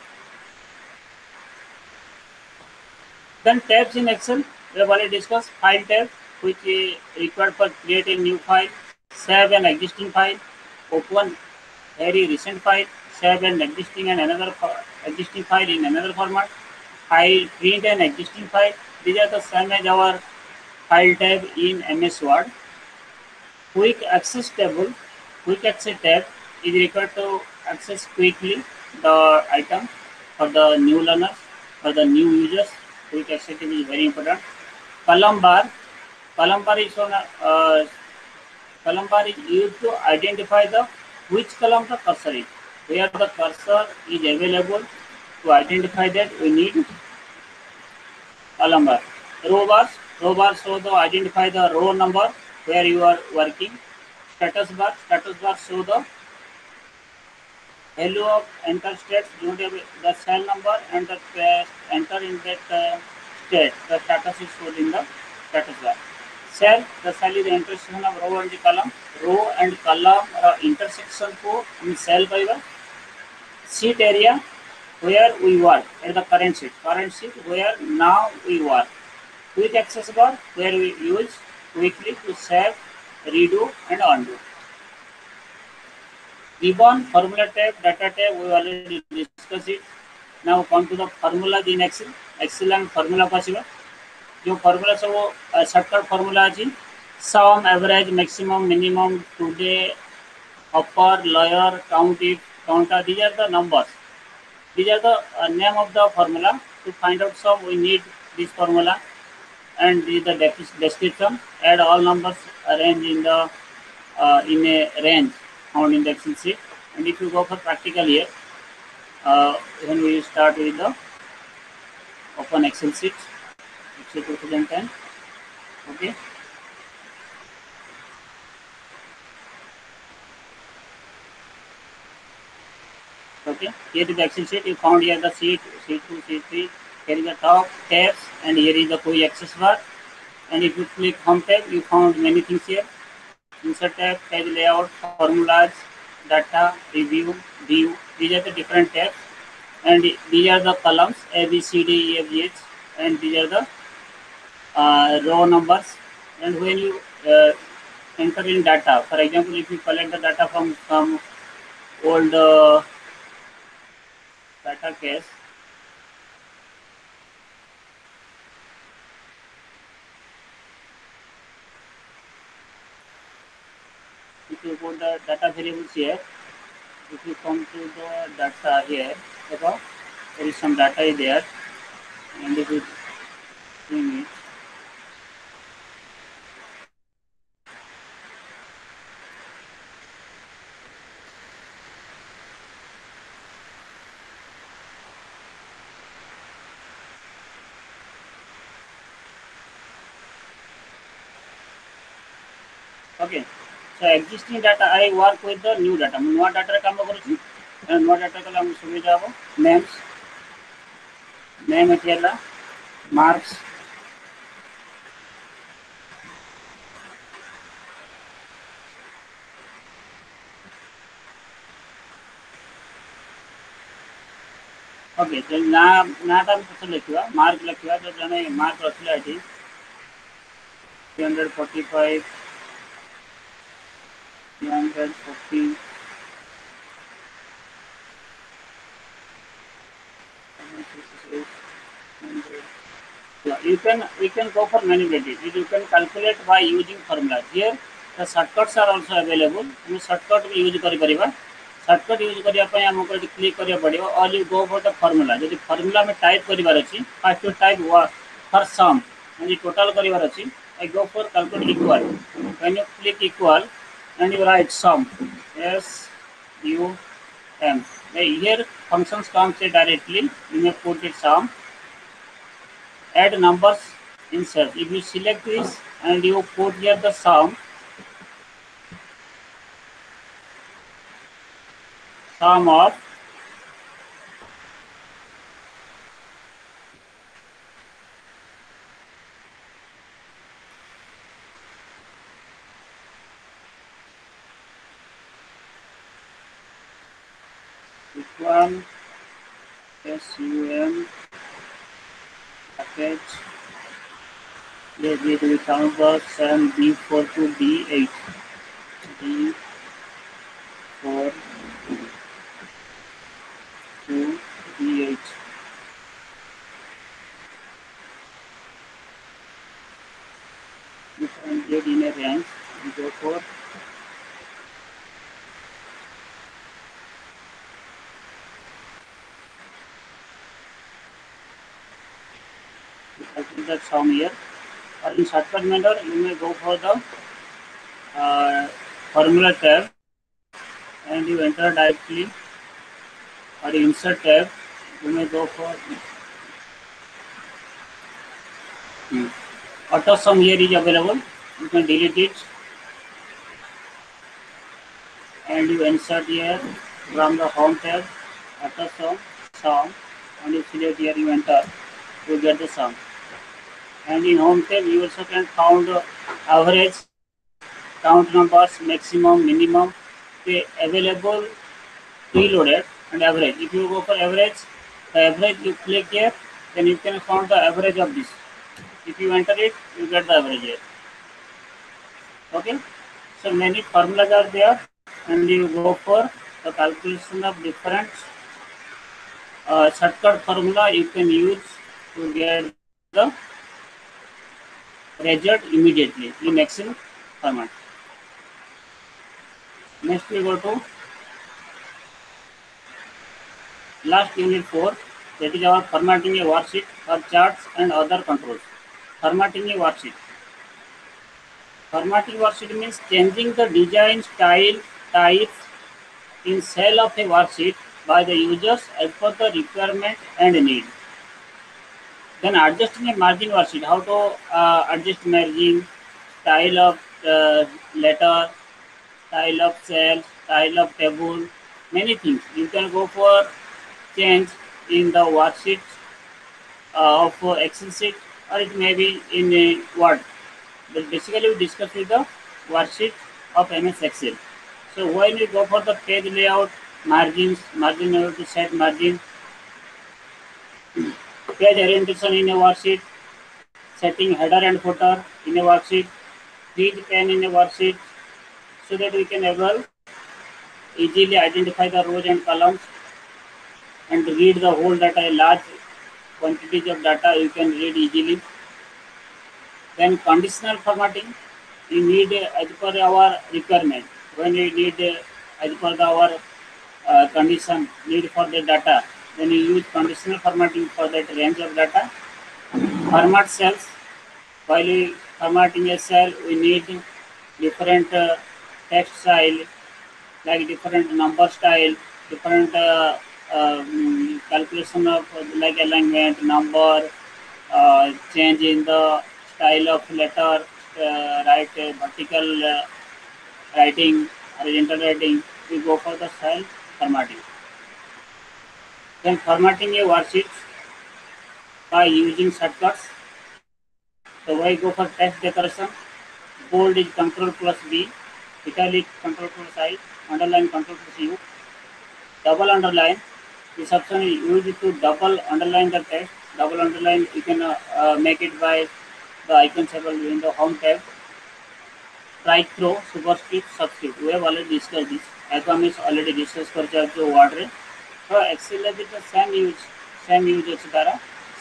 Then tabs in Excel, we have already discussed. File tab, which is required for creating new file, save an existing file, open very recent file, save an existing and another existing file in another format, file print an existing file. These are the same as our file tab in M S Word. Quick access table, quick access tab is required to access quickly the item for the new learners, for the new users. Quick access table is very important. Column bar, column bar is on uh, column bar is used to identify the which column the cursor is. Where the cursor is available, to identify that we need column bar. Row bars, row bar show the identify the row number where you are working. Status bar, status bar show the value of enter states, you have the cell number and the uh, enter in that uh, state. The status is shown in the status bar. Cell, the cell is the intersection of row and the column. Row and column are intersection को हम cell पाएगा. Sheet area where we work at the current sheet. Current sheet where now we work. Quick access bar where we use quickly to save, redo and undo. Ribbon, formula tab, data tab, we already discussed it. Now come to the formulas in Excel. Excel and formula possible. जो formula सब वो shortcut formula अछि. Sum, average, maximum, minimum, today, upper, lower, count if, counter. These are the numbers. These are the uh, name of the formula. To find out sum, we need this formula, and this is the description. Add all numbers arranged in the uh, in a range found in the Excel sheet. And if you go for practical here, uh, when we start with the open Excel sheet, Excel twenty ten, okay. Okay, here is the Excel sheet. You found here the sheet, sheet two, sheet three. Here is the top tabs, and here is the quick access bar. And if you click home tab, you found many things here. Insert tab, page layout, formulas, data, review, view. These are the different tabs, and these are the columns A, B, C, D, E, F, G, H, and these are the uh, row numbers. And when you uh, enter in data, for example, if you collect the data from some old uh, data case, if you put the data variables here, if you come to the data here, okay, there is some data is there, and if you bring it, okay. So existing data, I work with the new data. नया data रे काम करूँ, नया data कल हम सुविधा हो names, name है marks, okay. तो ना ना टाइम कैसे लिखिए, mark लिखिए तो जाने mark रखले है थी three hundred forty-five, three hundred forty. And, uh, yeah, you can you can go for manipulative. You can calculate by using formula. Here the shortcuts are also available. We shortcut भी use करी परिबा. Shortcut use करिया ପାଇଁ हमको यदि click करिया पड़िबो. All you go for the formula. यदि formula में type करिबार अछि, first you type what for sum. And the total करिबार अछि, I go for calculate equal. When you click equal and you write sum, S U M. Here functions comes directly. You may put it sum. Add numbers insert. If you select this and you put here the sum, sum of equal sum package. Yes, we will count the sum D four to D eight. D four to D eight. You can get in a range. We go for calculate the sum here. Or in shortcut method, you may go for the uh, formula tab and you enter directly, or insert tab. You may go for hmm. auto sum here is available. You can delete it and you insert here from the home tab auto sum sum and you select here, you enter, you get the sum. And in home tab you also can count the average, count numbers, maximum, minimum, the available, preloaded and average. If you go for average, the average you click here, then you can count the average of this. If you enter it, you get the average here. Okay, so many formulas are there and you go for the calculation of different uh, shortcut formula you can use to get the result immediately in Excel format. Next we go to last unit four, that is our formatting a worksheet for charts and other controls. Formatting a worksheet. Formatting worksheet means changing the design, style, types in cell of a worksheet by the users as per the requirement and need. Then adjusting a margin worksheet, how to uh, adjust margin, style of uh, letter, style of cell, style of table, many things. You can go for change in the worksheet uh, of uh, Excel sheet, or it may be in a Word. But basically we discuss with the worksheet of M S Excel. So when we go for the page layout, margins, margin you have to set margin, page orientation in a worksheet, setting header and footer in a worksheet, read pen in a worksheet, so that we can able easily identify the rows and columns and read the whole data, large quantities of data you can read easily. Then conditional formatting, you need uh, as per our requirement. When we need uh, as per the, our uh, condition need for the data, then you use conditional formatting for that range of data. Format cells, while we formatting a cell, we need different uh, text style, like different number style, different uh, um, calculation of uh, like alignment, number, uh, change in the style of letter, uh, write uh, vertical uh, writing, horizontal writing. We go for the style formatting. Then formatting a worksheet by using shortcuts. So why go for text decoration? Bold is Control plus B, italic Control plus I, underline Control plus U. Double underline, this option is used to double underline the text. Double underline you can uh, uh, make it by the icon symbol in the home tab. Strike through, superscript, subscript. We have already discussed this. Icon is already discussed for the word. So Excel is the same use, same use ଅଛି ତାର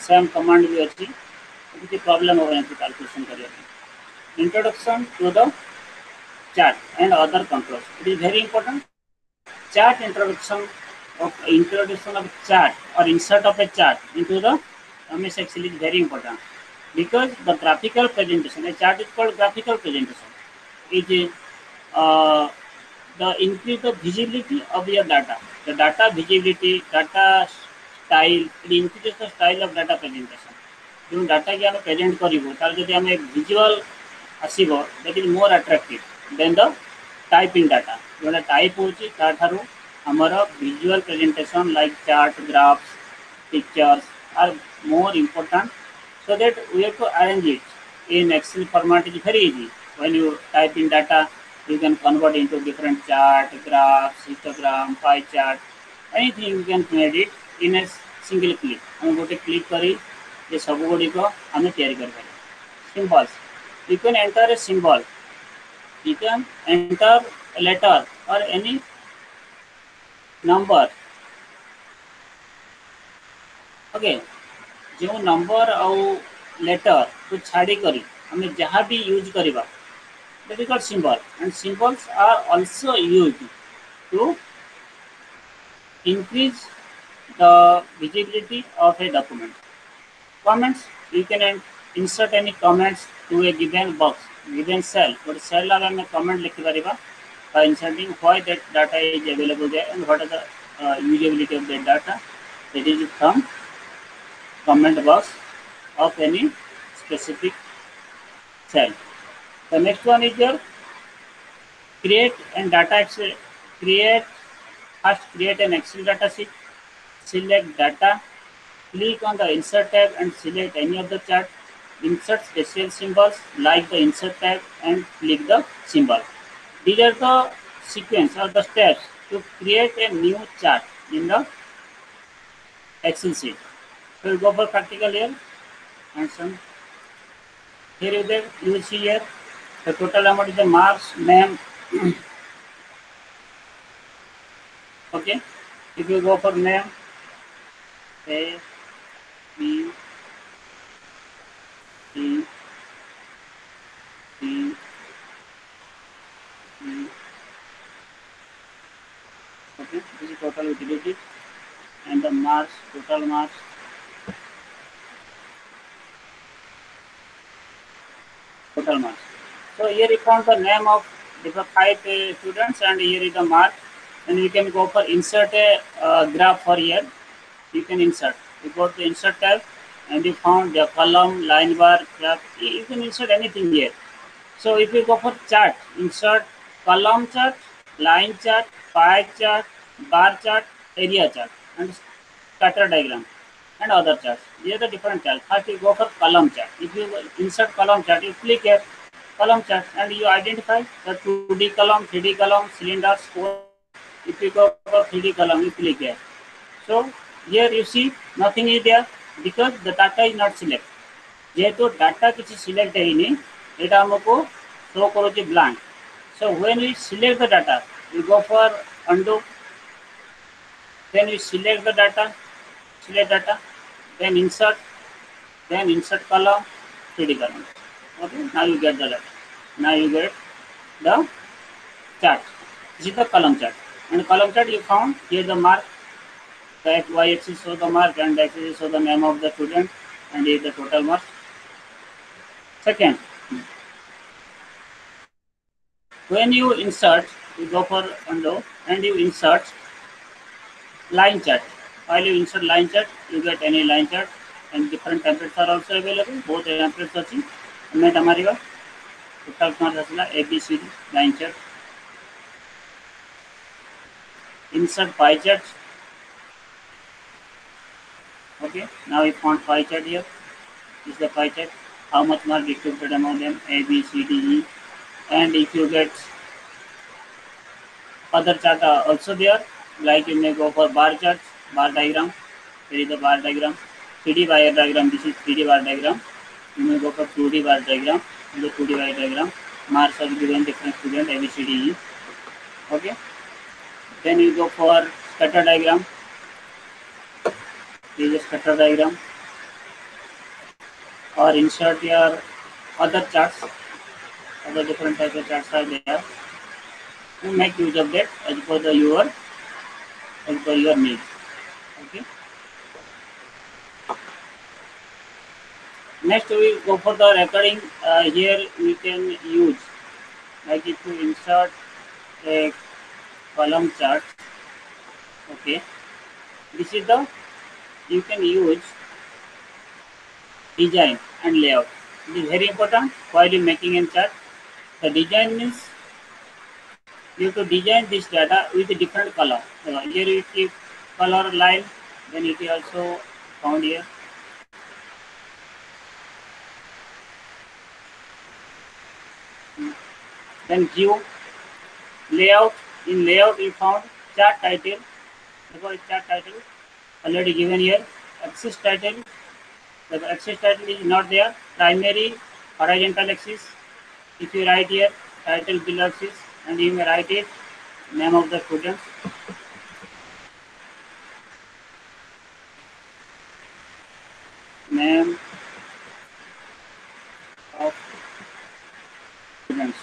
same command भी अच्छी किसी problem हो calculation करिए introduction to the chart and other controls. It is very important. Chart introduction of introduction of chart or insert of a chart into the M S Excel is very important because the graphical presentation, a chart is called graphical presentation. It is uh, the increase the visibility of your data. The data visibility, data style, it increases the style of data presentation. जो data की आम present करूँ तार जब आम visual आसो that is more attractive than the typing data जो type होठार आमर visual presentation like chart graphs pictures are more important so that we have to arrange it in Excel format is very easy. When you type in data, you can convert into different chart, graphs, histogram, pie chart, anything you can create it in a single click. हम गोटे click करी ये सब गुड़िक आम तैयारी कर symbols. You can enter a symbol. You can enter a letter or any number. Okay. जो number आउ लेटर को छाड़ी करी हमें जहाँ भी यूज करवा that is called symbol and symbols are also used to increase the visibility of a document. Comments, you can insert any comments to a given box, given cell, but cell अगर हमें comment लिख पारिबा by inserting why that data is available there and what are the uh, usability of that data. That is from comment box of any specific cell. The next one is your create and data Excel. Create first create an Excel data sheet. Select data. Click on the insert tab and select any of the chart. Insert special symbols like the insert tab and click the symbol. These are the sequence or the steps to create a new chart in the Excel sheet. So we'll go for practical here and some. Here you, there, you will see here the total amount is the marks, name. Okay, if you go for name, A, B, C, D, E. Okay, this is total utility and the marks, total marks. Total marks. So here you found the name of the five uh, students and here is the mark and you can go for insert a uh, graph for here. You can insert. You go to insert tab and you found the column, line bar, graph. You can insert anything here. So if you go for chart, insert column chart, line chart, pie chart, bar chart, area chart and scatter diagram and other charts. Here are the different charts. First you go for column chart. If you insert column chart, you click here, column chart and you identify the two D column, three D column, cylinder, score. If you go for three D column, you click here. So here you see nothing is there because the data is not selected. जेहेतु data किसी select है एटा हमको show करो blank. So when we select the data, we go for undo. Then we select the data, select data, then insert, then insert column, three D column. Okay, now you get the data. Now you get the chart. This is the column chart. And column chart you found here the mark. The y-axis show the mark and the x-axis show the name of the student and here the total marks. Second, when you insert, you go for undo and you insert line chart. While you insert line chart, you get any line chart and different templates are also available. Both templates are seen. हमें हमारी बात total marks असला A B C D line chart. Insert pie chart. Okay, now we found pie chart here. This is the pie chart. How much mark distributed among them? A, B, C, D, E. And if you get other chart are also there, like you may go for bar chart, bar diagram. Here is the bar diagram. three D bar diagram. This is three D bar diagram. You may go for two D bar diagram. In the two D bar diagram, marks are given different student A, B, C, D, E. Okay. Then you go for scatter diagram. This is a scatter diagram. or insert your other charts, other different types of charts are there. You make use of that as per the your as per your needs. Okay. Next we go for the recording. Uh, here we can use, like if you insert a column chart. Okay. This is the, you can use design and layout. It is very important while you making a chart. The design means you have to design this data with a different color. Uh, here you keep color line, then it is also found here. Then view, layout. In layout you found chart title. Suppose chart title already given here. Axis title. The axis title is not there. Primary horizontal axis. If you write here title below axis, and you may write it name of the student. Name of students.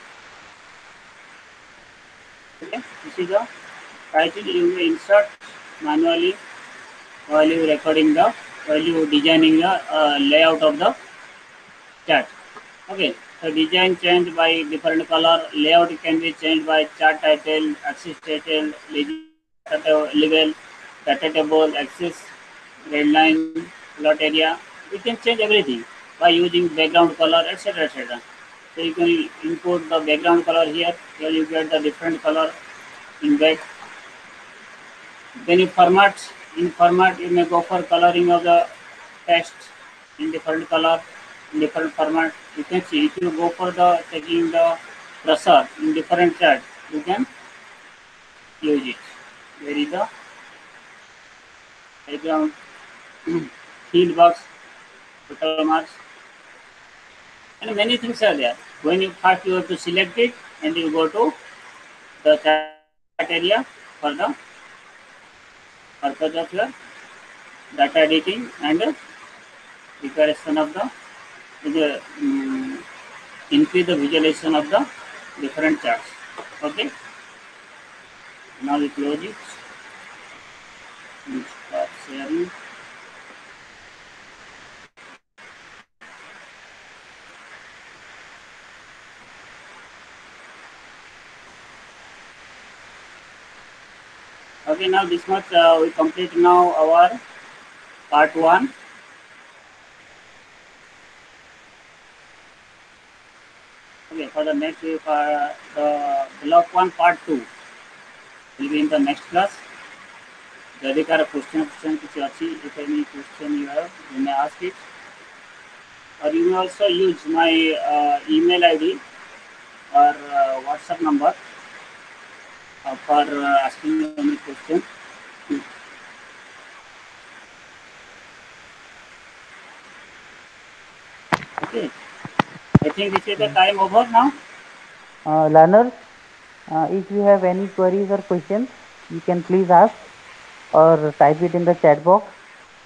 Okay, this is the title. You may insert manually while you recording the, while you designing the uh, layout of the chart. Okay, so design changed by different color. Layout can be changed by chart title, axis title, level, data table, axis, red line, plot area. We can change everything by using background color, et cetera, et cetera. So you can input the background color here. Here you get the different color in back. Then in format, in format you may go for coloring of the text in different color, in different format. You can see if you go for the taking the cursor in different chart, you can use it. There is the background field box, total marks, and many things are there. When you first you have to select it and you go to the chat area for the purpose of your data editing and preparation of the, the um, increase the visualization of the different charts. Okay. Now we close it. We start sharing. Okay, now this much uh, we complete now our part one. Okay, for the next week, uh, the block one part two will be in the next class. If there are question, question, if any question you have, you may ask it. Or you may also use my uh, email I D or uh, WhatsApp number uh, for uh, asking any question. Okay, I think this is the time over now. Uh, learners, uh, if you have any queries or questions, you can please ask or type it in the chat box.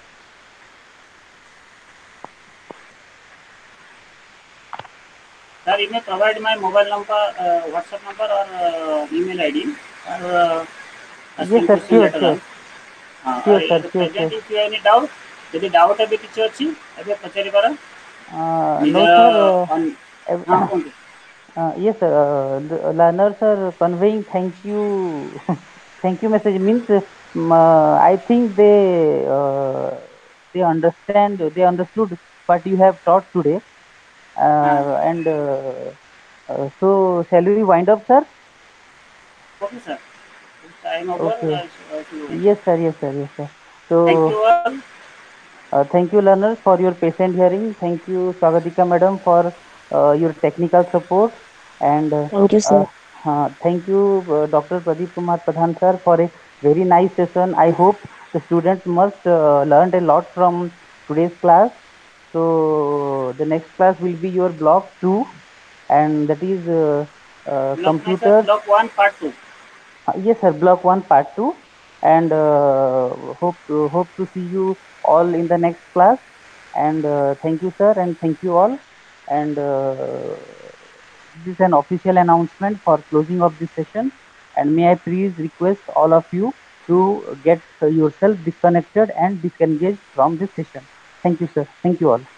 Sir, you may provide my mobile number, uh, WhatsApp number or uh, email I D or uh, Yes, asking sir. question Sure, later sure. on. Uh, Sure, sir. or Sure, present sure. if you have any doubt, ଯଦି doubt ଏବେ କିଛି ଅଛି ଏବେ ପଚାରି ପାର Uh, no, ନିଜର sir. Uh, on ev- ହଁ କୁହନ୍ତୁ uh, yes, sir. Uh, the learners are conveying thank you, thank you message means. Um, uh, I think they uh, they understand, they understood what you have taught today. ହଁ Uh, and uh, uh, so, shall we wind up, sir? Okay sir time Okay. Over Yes, sir. Yes, sir. Yes, sir. Thank So, you all uh, thank you, learners, for your patient hearing. Thank you, Swagatika madam, for uh, your technical support. And uh, Thank you, uh, sir. uh, thank you, uh, doctor Pradeep Kumar Pradhan, sir, for a very nice session. I hope the students must uh, learned a lot from today's class. So, the next class will be your block two, and that is uh, uh, block ନାଇଁ sir computers. Block one part two Uh, yes, sir. Block one, part two, and uh, hope to, hope to see you all in the next class. And uh, thank you, sir, and thank you all. And uh, this is an official announcement for closing of this session. And may I please request all of you to get yourself disconnected and disengaged from this session. Thank you, sir. Thank you all.